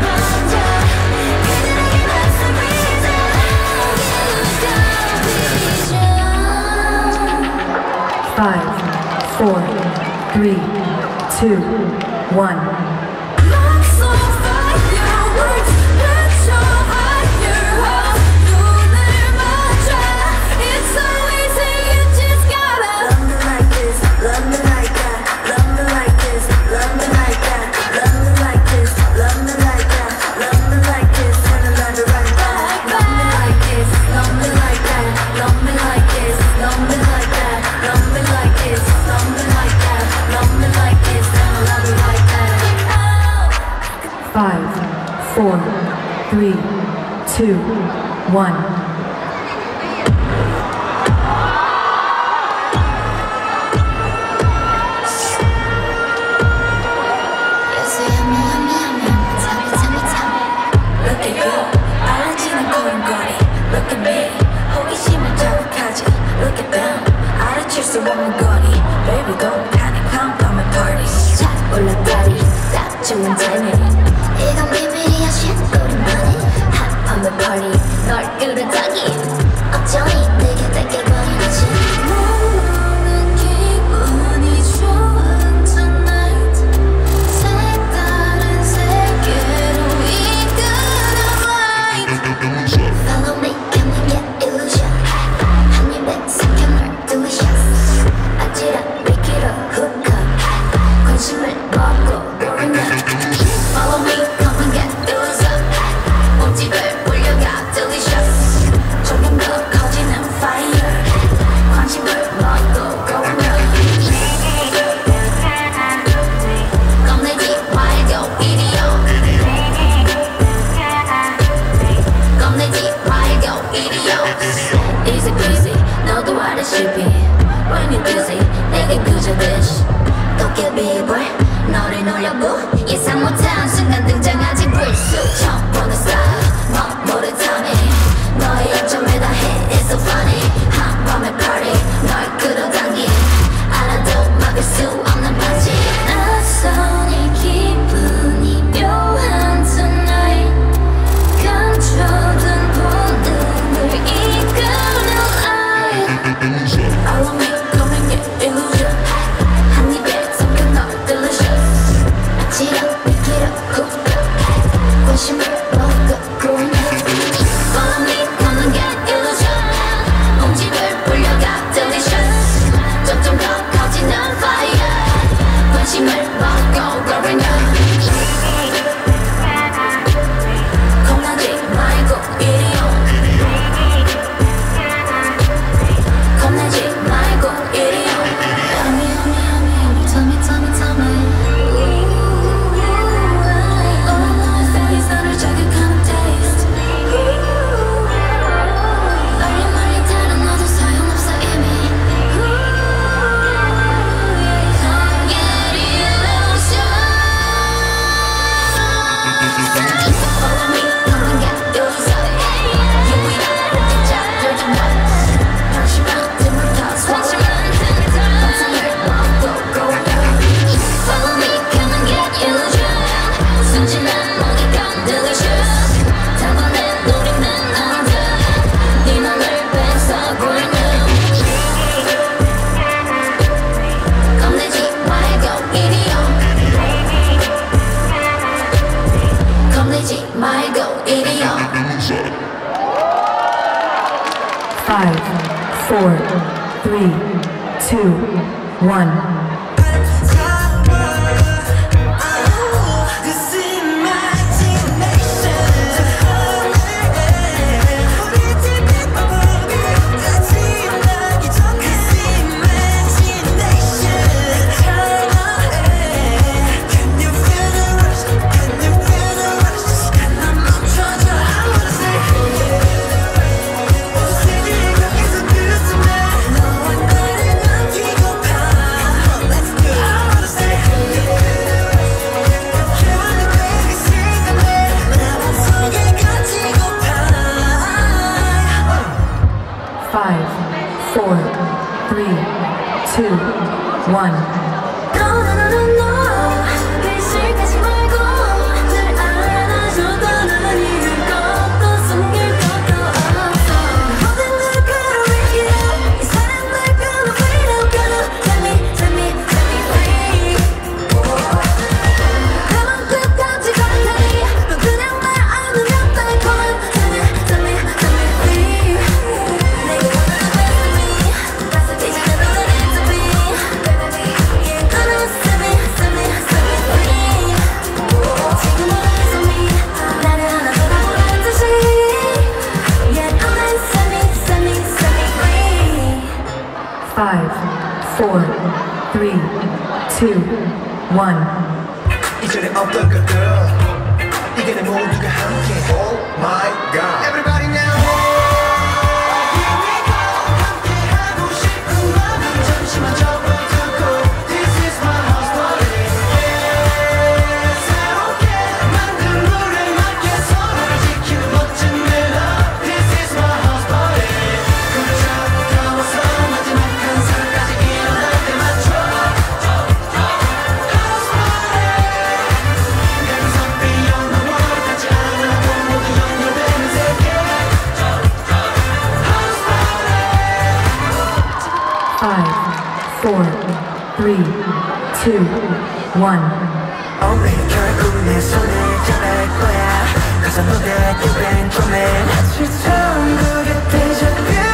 Five, three, two, one. Five, four, three, two, one. Baby don't panic, come from a party. 자 올라다리 딱 좋은 타이밍. 이건 비밀이야 shit 우린 money. Hot on the party 널 끌어당기. 어쩌니 내게 뺏겨버린 거지. 모든 기분이 좋은 tonight. 색다른 세계로 이끄는 light. Follow me, come and get illusion. 한 입에 삼켜 널 delicious. 아찔한 위기로 hook up. 관심을 먹고 going up. Follow me, come and get illusion. 몸집을 불려가 delicious. 조금 더 커지는 fire. 관심을 먹고 going up. 겁내지 말고 이리요. 겁내지 말고 이리요. Easy peasy, 너도 알다시피 When you're dizzy, 내겐 그저 dish. 도깨비불, 너를 놀려보. 예상 못한 순간 등장하지 불쑥. 처음 보는 style, 너 모를 timing. 너의 약점에 다 hit, it's so funny. 한밤의 party, 널 끌어당긴. 알아도 막을 수 없는 반지. 낯선 이 기분이 묘한 tonight. 감춰둔 본능을 이끄는 light. Follow me, come and get illusion. 한 입에 삼켜 널 delicious. 아찔한 위기로 hook up. 관심을 먹고 going up. Follow me, come and get illusion. 몸집을 불려가 delicious. 점점 더 커지는 fire. 관심을 먹고 going up. 겁나지 말고 이리요. 겁내지 말고 이리요. Yummy, yummy, yummy. Tell me, tell me, tell me. Ooh, all I know is that it's 너를 자극하는 taste. 멀리 멀리 다른 너도 소용없어 이미. Come get illusion. Follow me, come and get illusion. 유일한 혼자 들지 마. 잠시만 틈을 타 swallow. 환상을 먹고 go down. Follow me, come and get illusion. 순진한 먹이감 delicious. 단번에 노리는 아이들. 네 맘을 뺏어 going up. 겁내지 말고 이리요. 겁내지 말고 이리요. Five, four, three, two, one. This imagination. 우리 집에 같이 나기 전 This imagination. Can you feel the rush? Can you feel the rush? 난 멈춰줘. I wanna say 세계가 계속 그렇지만 너와 나를 남기고파. Let's do it. I wanna say 해와는 그 시간을 내 맘속에 가지고파. Five, four, three, two, one. No, no, no, no, no. 의식하지 말고 날 안아줬다는 이것도 숨길 것도 없어. 모든 걸 끌어올려. 이 사랑을 끌어 freedom, 끌어. Let me, let me, let me free. four, three, two, one. 이전에 없던 그 girl 이게 내 모두가 함께 Oh my god Everybody now Here we go 함께 하고 싶은 마음은 잠시만 접어두고 This is my house party yeah, 새롭게 만든 룰에 맞게 서로를 지키는 멋진 멜로디 This is my house party 굿잡 가워서 마지막 한 살까지 일어날 때 맞춰 Five, four, three, two, one. 오늘 결국 내 손을 잡을 거야 Cause I know that you've been coming 아주 천국의 deja vu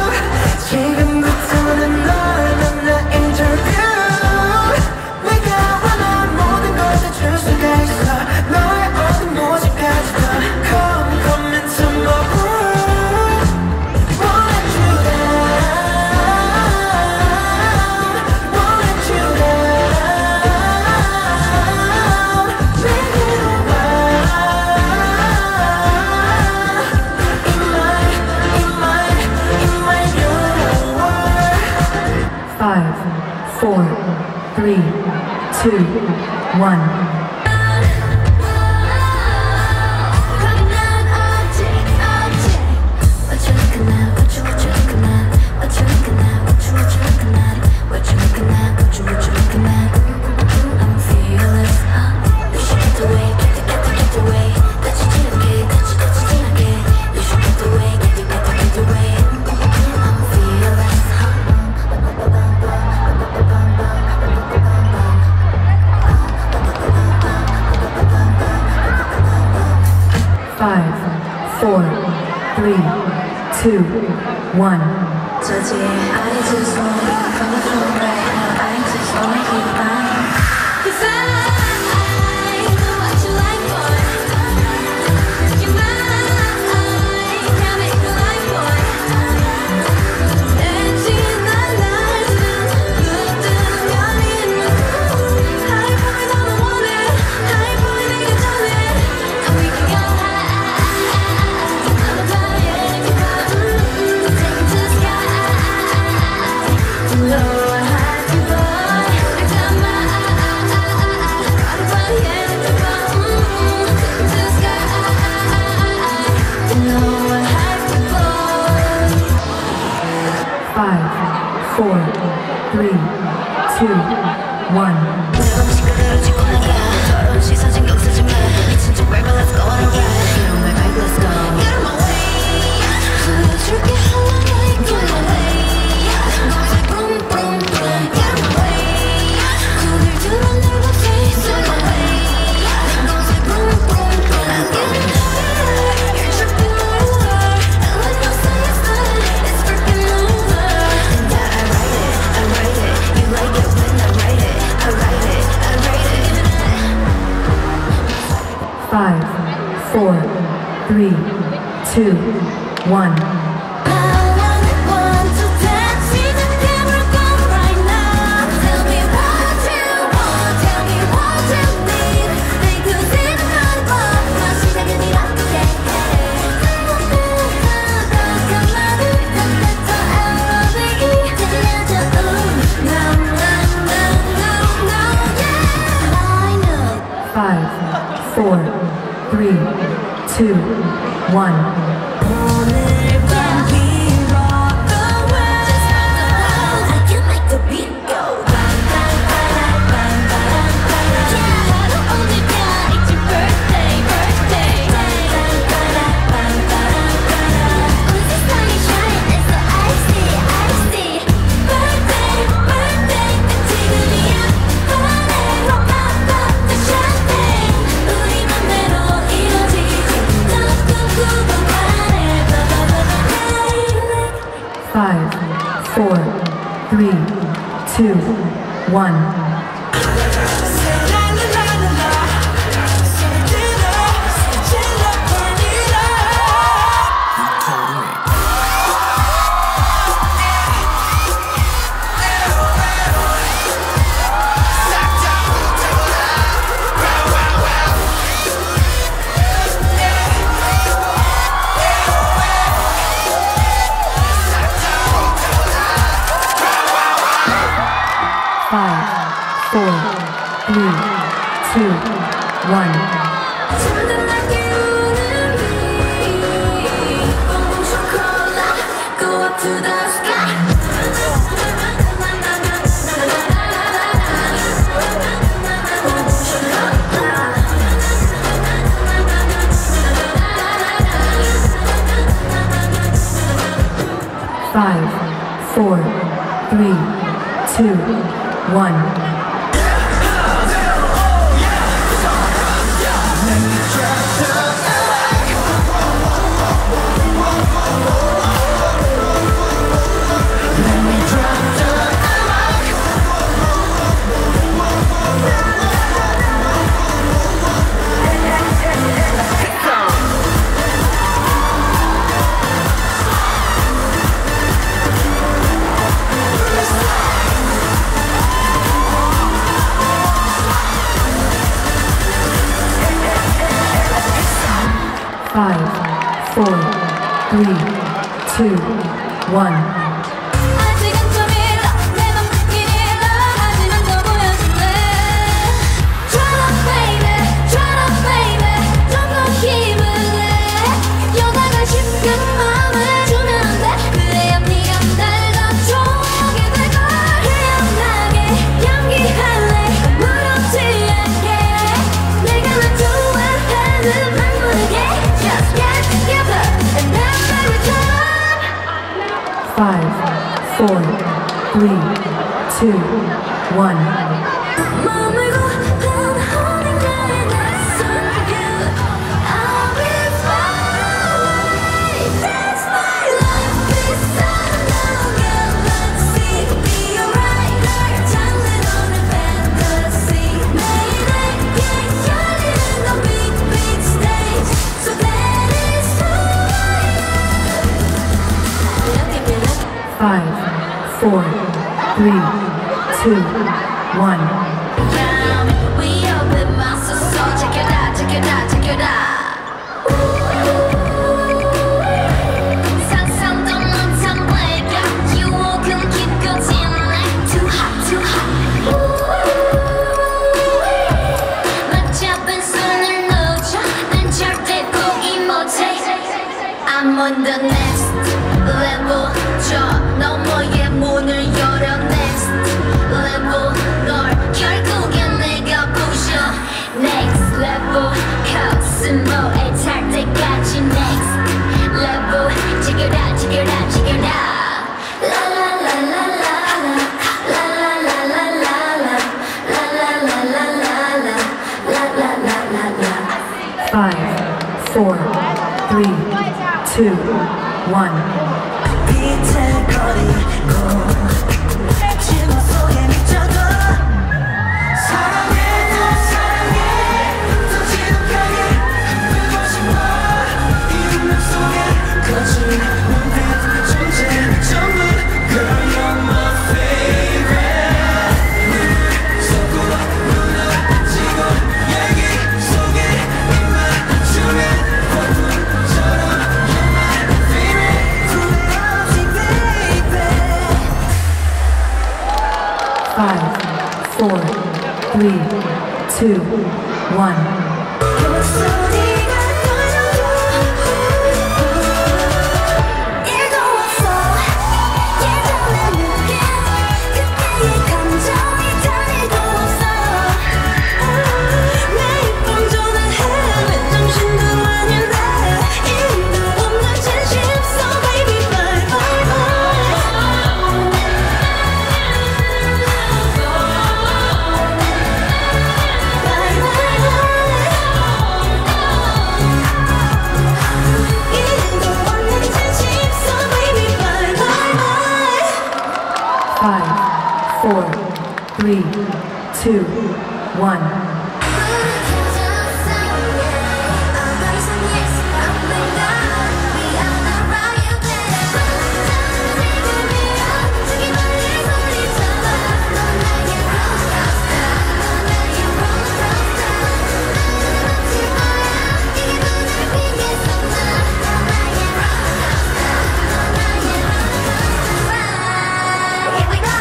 지금부터는 널 만나 interview 내가 원하는 모든 걸 다 줄 수가 있어 너의 어떤 모습까지 다 Come, come into my room Won't let you down Won't let you down Make it alright In my, in my, in my new world Five, four, three, two, one. Five, four, three, two, one. 저지 I just wanna be comfortable right now I just wanna keep flying Cause I know what you like boy You might can make me like boy 엔진 날라서 묻든 열리는 High boy 너무 원해 High boy 내가 전해 And we can go high I'm dying to go Take it to the sky No, I had to go I got my Gotta find here to go To the sky No, I had to go Five, four, three, two, one. 조금씩 그대로 짚고 나가 더러운 시선 신경 쓰지 마 미친 척 말고 let's go on a ride Get on my bike, let's go Get on my way 보여줄게 how I like it my way Goes like boom, boom, boom Get on my way 고개를 들어 넓어 face on my way Goes like boom, boom, boom Get on my way You're tripping over And when you say it's done It's freaking over And I, I write it, I write it You like it when I write it I write it, I write it Five, four, three, two, one. Five, four, three, two, one. Five, four, three, two, one. one. Something like you and me. Boom, chocolate, go up to the sky. Five, four, three, two, one. Five, four, three, two, one. 아직은 좀 일러 내 맘 듣긴 일러 하지만 더 보여줄래. Turn up baby, turn up baby, 좀 더 힘을 내. 여다가 쉽게 마음을 주면 안 돼. 그래야 네가 날 더 좋아하게 될걸. 태연하게 연기할래 무섭지 않게. 내가 널 좋아하는 말 모르게. Just get together and then we return. Five, four, three, two, one. 머물고 있는 어딘가에 낯선 길. I'll be far away. That's my life beside no galaxy. Be alright. 날 장르는 fantasy. 매일에게 열리는 건 big big stage. So that is who I am. Lucky me lucky. Five, four, three, two, one. We open mouths, so check it out, check it out, check it out. 상상도 못한 blackout, 유혹은 깊고 진해. Too hot, too hot. 막 잡은 손을 놓쳐, 난 절대 포기 못해. I'm on the next level. 저 너머의 문을 열어 next level. 널 결국엔 내가 부셔 next level. 코스모에 탈 때까지 next level. Check it out, check it out, check it out. La la la la la la. La la la la la la. La la la la la la. La la la la la. Five, four, three, two, one. 비틀거리고 지금 속에 미쳐도 사랑해 더 사랑해 더 지독하게 보고 싶어. 이 운명 속에 거친 눈빛 존재 전부 Girl you're my favorite. 눈 속으로 무너지고 얘기 속에 입 맞추면 폭풍처럼 You're my favorite. 후회없이 baby. Five, four, three, two, one. 목소리가 떨려도 일도 없어. 예전의 느낌 그때의 감정이 다리도 없어. 매일 밤 전화해 정신도 아닌데 이유도 없는 진심. So baby bye bye bye. 이유도 없는 진심. So baby bye bye bye. Five, four, three, two, one.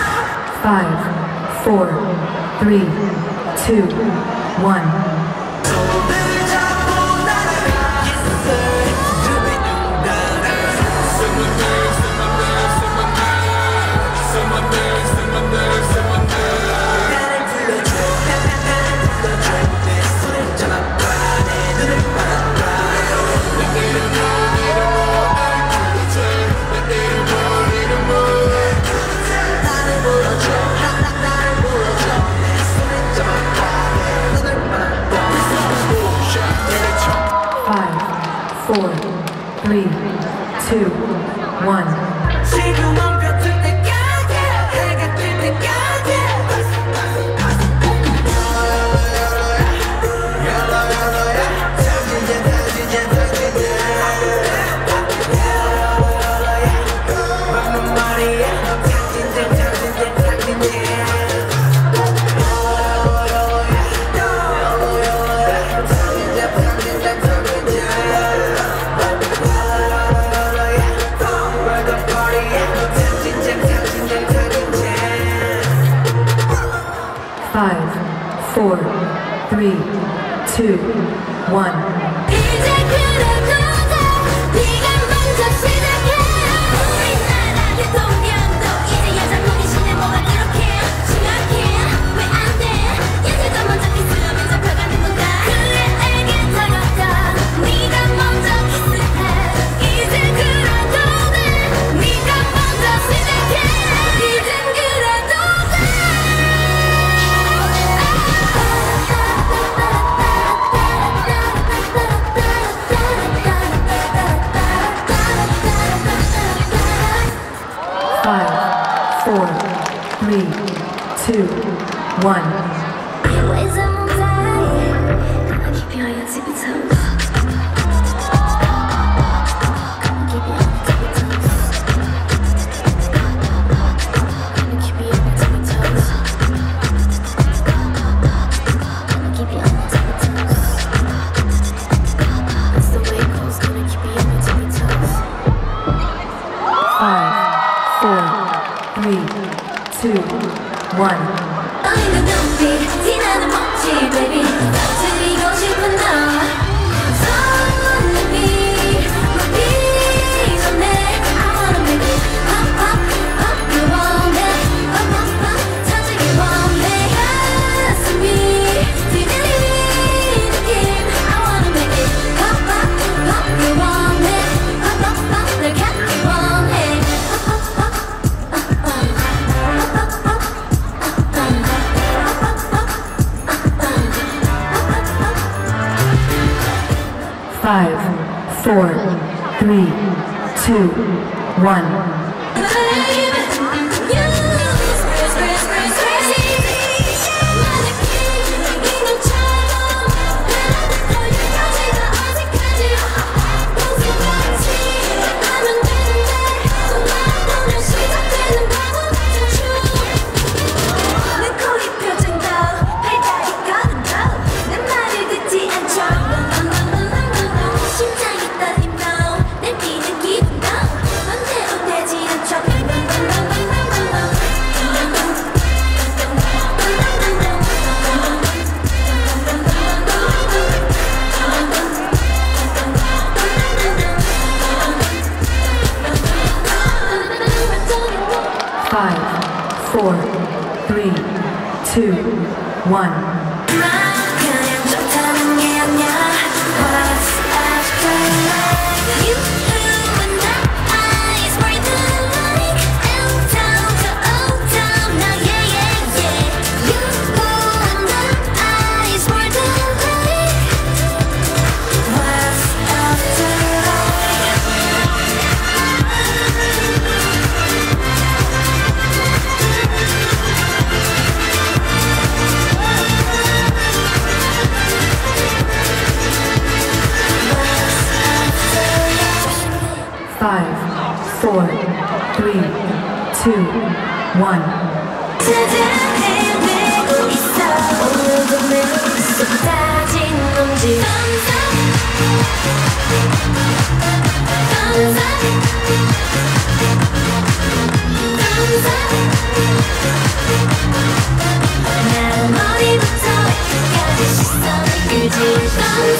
Five, four, three, two, one. four, three, two, one. 지금 멈춰줄 때까지 해가 뜰 때까지 Five, four, three, two, one. 이제 그래도 돼 네가 먼저 시작해 우리나라의 동양도 이제 여자분이 시내 뭐가 그렇게 심각해 왜 안 돼 이제도 먼저 키스로 면접해가는 건가 그래 애기 다가가 네가 먼저 키스해 이제 그래도 돼 네가 먼저 시작해 이젠 그래도 돼 Five, four, three, two, one. Ways I'm on fire. Gonna keep you on your tippy toes. Gonna keep you on your tippy toes. Gonna keep you on your tippy toes. Gonna keep you on your tippy toes. That's the way it goes. Gonna keep you on your tippy toes. Five, four, three, two, one. 너희는 눈빛 티나는 멋지 baby 터뜨리고 싶은 너 손님이 묻기 전에 I wanna make it pop pop pop you want it pop pop pop 터지기 원해 가슴이 뛰는 느낌 I wanna make it pop pop pop you want it pop pop pop 널 갖기 원해 pop pop pop pop pop pop Five, four, three, two, one. 심장이 떨림 너 내 뛰는 기분 너 맘대로 되지 않죠 Five, four, three, two, one. 그냥 좋다는 게 아니야 What's after life You and I is more than like L-town to O-town now yeah yeah yeah You and I is more than like What's after life Five, four, three, two, one. 찾아헤매고 있어 오늘도 내 쏟아진 놈들 난 머리부터 끝까지 시선을 끌지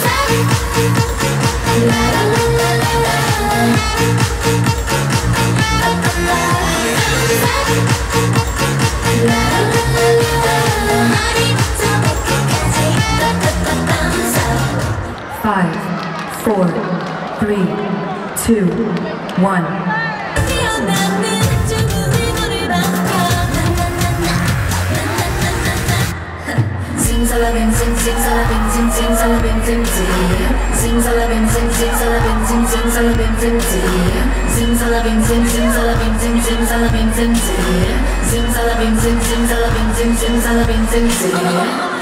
Five, four, three, two, one. Sing salabim, sing, sing salabim, sing, sing salabim, sing, sing. Zimzalabim, zim, zimzalabim, zim, zimzalabim, zim, zim. Zimzalabim, zim, zimzalabim, zim, zimzalabim, zim, zim. Zimzalabim, zim, zimzalabim, zim, zimzalabim, zim, zim.